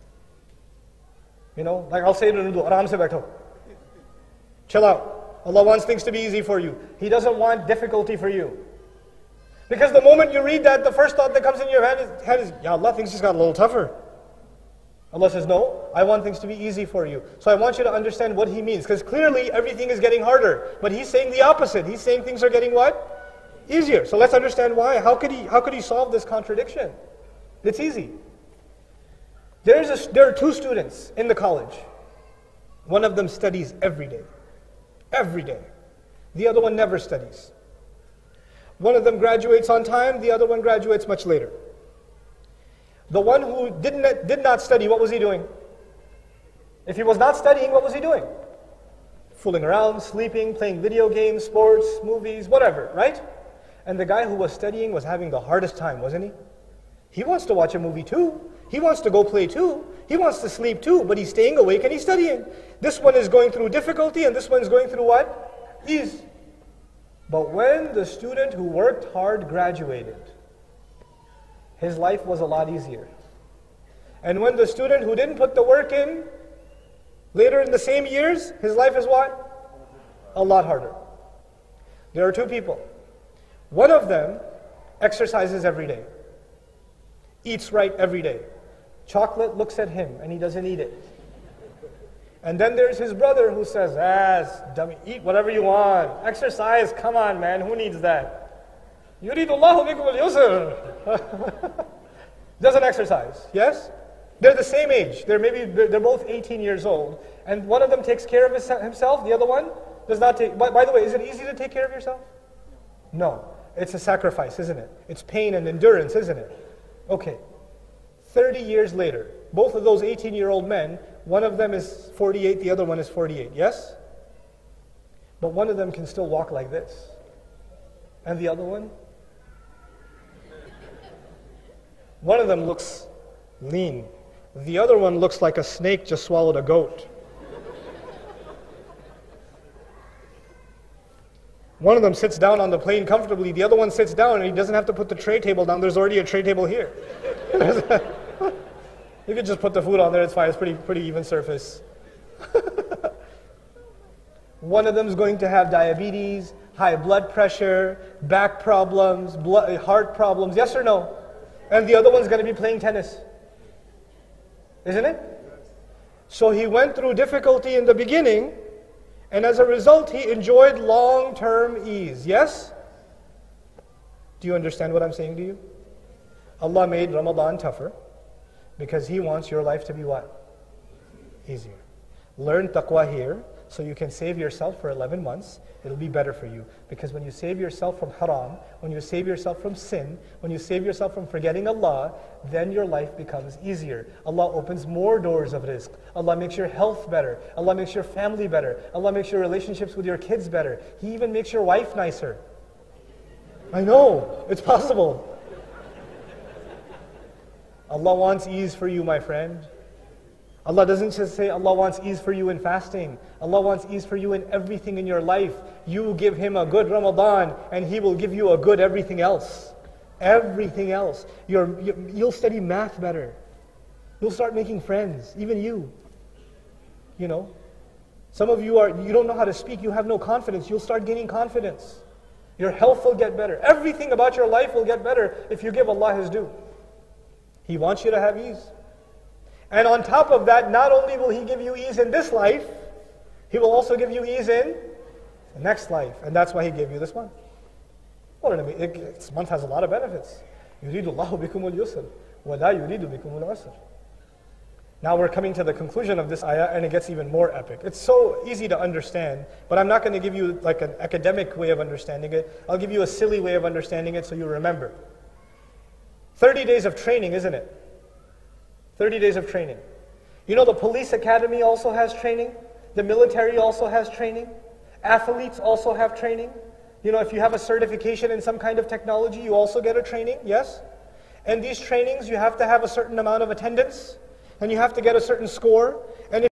You know, like I'll say to Nudu, Aram se baitho. Chill out. Allah wants things to be easy for you. He doesn't want difficulty for you. Because the moment you read that, the first thought that comes in your head is, Ya Allah, things just got a little tougher. Allah says, no, I want things to be easy for you. So I want you to understand what He means. Because clearly everything is getting harder. But He's saying the opposite. He's saying things are getting what? Easier. So let's understand why. How could He solve this contradiction? It's easy. There are two students in the college. One of them studies every day. Every day. The other one never studies. One of them graduates on time, the other one graduates much later. The one who did not study, what was he doing? If he was not studying, what was he doing? Fooling around, sleeping, playing video games, sports, movies, whatever, right? And the guy who was studying was having the hardest time, wasn't he? He wants to watch a movie too. He wants to go play too. He wants to sleep too, but he's staying awake and he's studying. This one is going through difficulty and this one's going through what? Ease. But when the student who worked hard graduated, his life was a lot easier. And when the student who didn't put the work in, later in the same years, his life is what? A lot harder. There are two people. One of them exercises every day. Eats right every day. Chocolate looks at him and he doesn't eat it. And then there's his brother who says, dummy, eat whatever you want. Exercise, come on man, who needs that? يُرِيدُ اللَّهُ بِكُمُ الْيُسْرِ. Doesn't exercise, yes? They're the same age. They're both 18 years old. And one of them takes care of himself, the other one does not take. By the way, is it easy to take care of yourself? No. It's a sacrifice, isn't it? It's pain and endurance, isn't it? Okay, 30 years later, both of those 18-year-old men, one of them is 48, the other one is 48, yes? But one of them can still walk like this. And the other one? One of them looks lean. The other one looks like a snake just swallowed a goat. One of them sits down on the plane comfortably, the other one sits down and he doesn't have to put the tray table down, there's already a tray table here. You can just put the food on there, it's fine, it's pretty even surface. One of them is going to have diabetes, high blood pressure, back problems, heart problems, yes or no? And the other one's going to be playing tennis. Isn't it? So he went through difficulty in the beginning, and as a result he enjoyed long-term ease. Yes? Do you understand what I'm saying to you? Allah made Ramadan tougher because He wants your life to be what? Easier. Learn taqwa here so you can save yourself for 11 months. It'll be better for you. Because when you save yourself from haram, when you save yourself from sin, when you save yourself from forgetting Allah, then your life becomes easier. Allah opens more doors of rizq. Allah makes your health better. Allah makes your family better. Allah makes your relationships with your kids better. He even makes your wife nicer. I know, it's possible. Allah wants ease for you, my friend. Allah doesn't just say Allah wants ease for you in fasting. Allah wants ease for you in everything in your life. You give Him a good Ramadan and He will give you a good everything else. Everything else. You'll study math better. You'll start making friends, even you. You know, some of you you don't know how to speak, you have no confidence. You'll start gaining confidence. Your health will get better. Everything about your life will get better if you give Allah His due. He wants you to have ease. And on top of that, not only will He give you ease in this life, He will also give you ease in the next life. And that's why He gave you this month. This month has a lot of benefits. يُرِيدُ اللَّهُ بِكُمُ الْيُسْرَ وَلَا يُرِيدُ بِكُمُ الْعُسْرَ. Now we're coming to the conclusion of this ayah, and it gets even more epic. It's so easy to understand, but I'm not going to give you like an academic way of understanding it. I'll give you a silly way of understanding it so you remember. 30 days of training, isn't it? 30 days of training. You know the police academy also has training. The military also has training. Athletes also have training. You know, if you have a certification in some kind of technology, you also get a training, yes? And these trainings, you have to have a certain amount of attendance, and you have to get a certain score. And if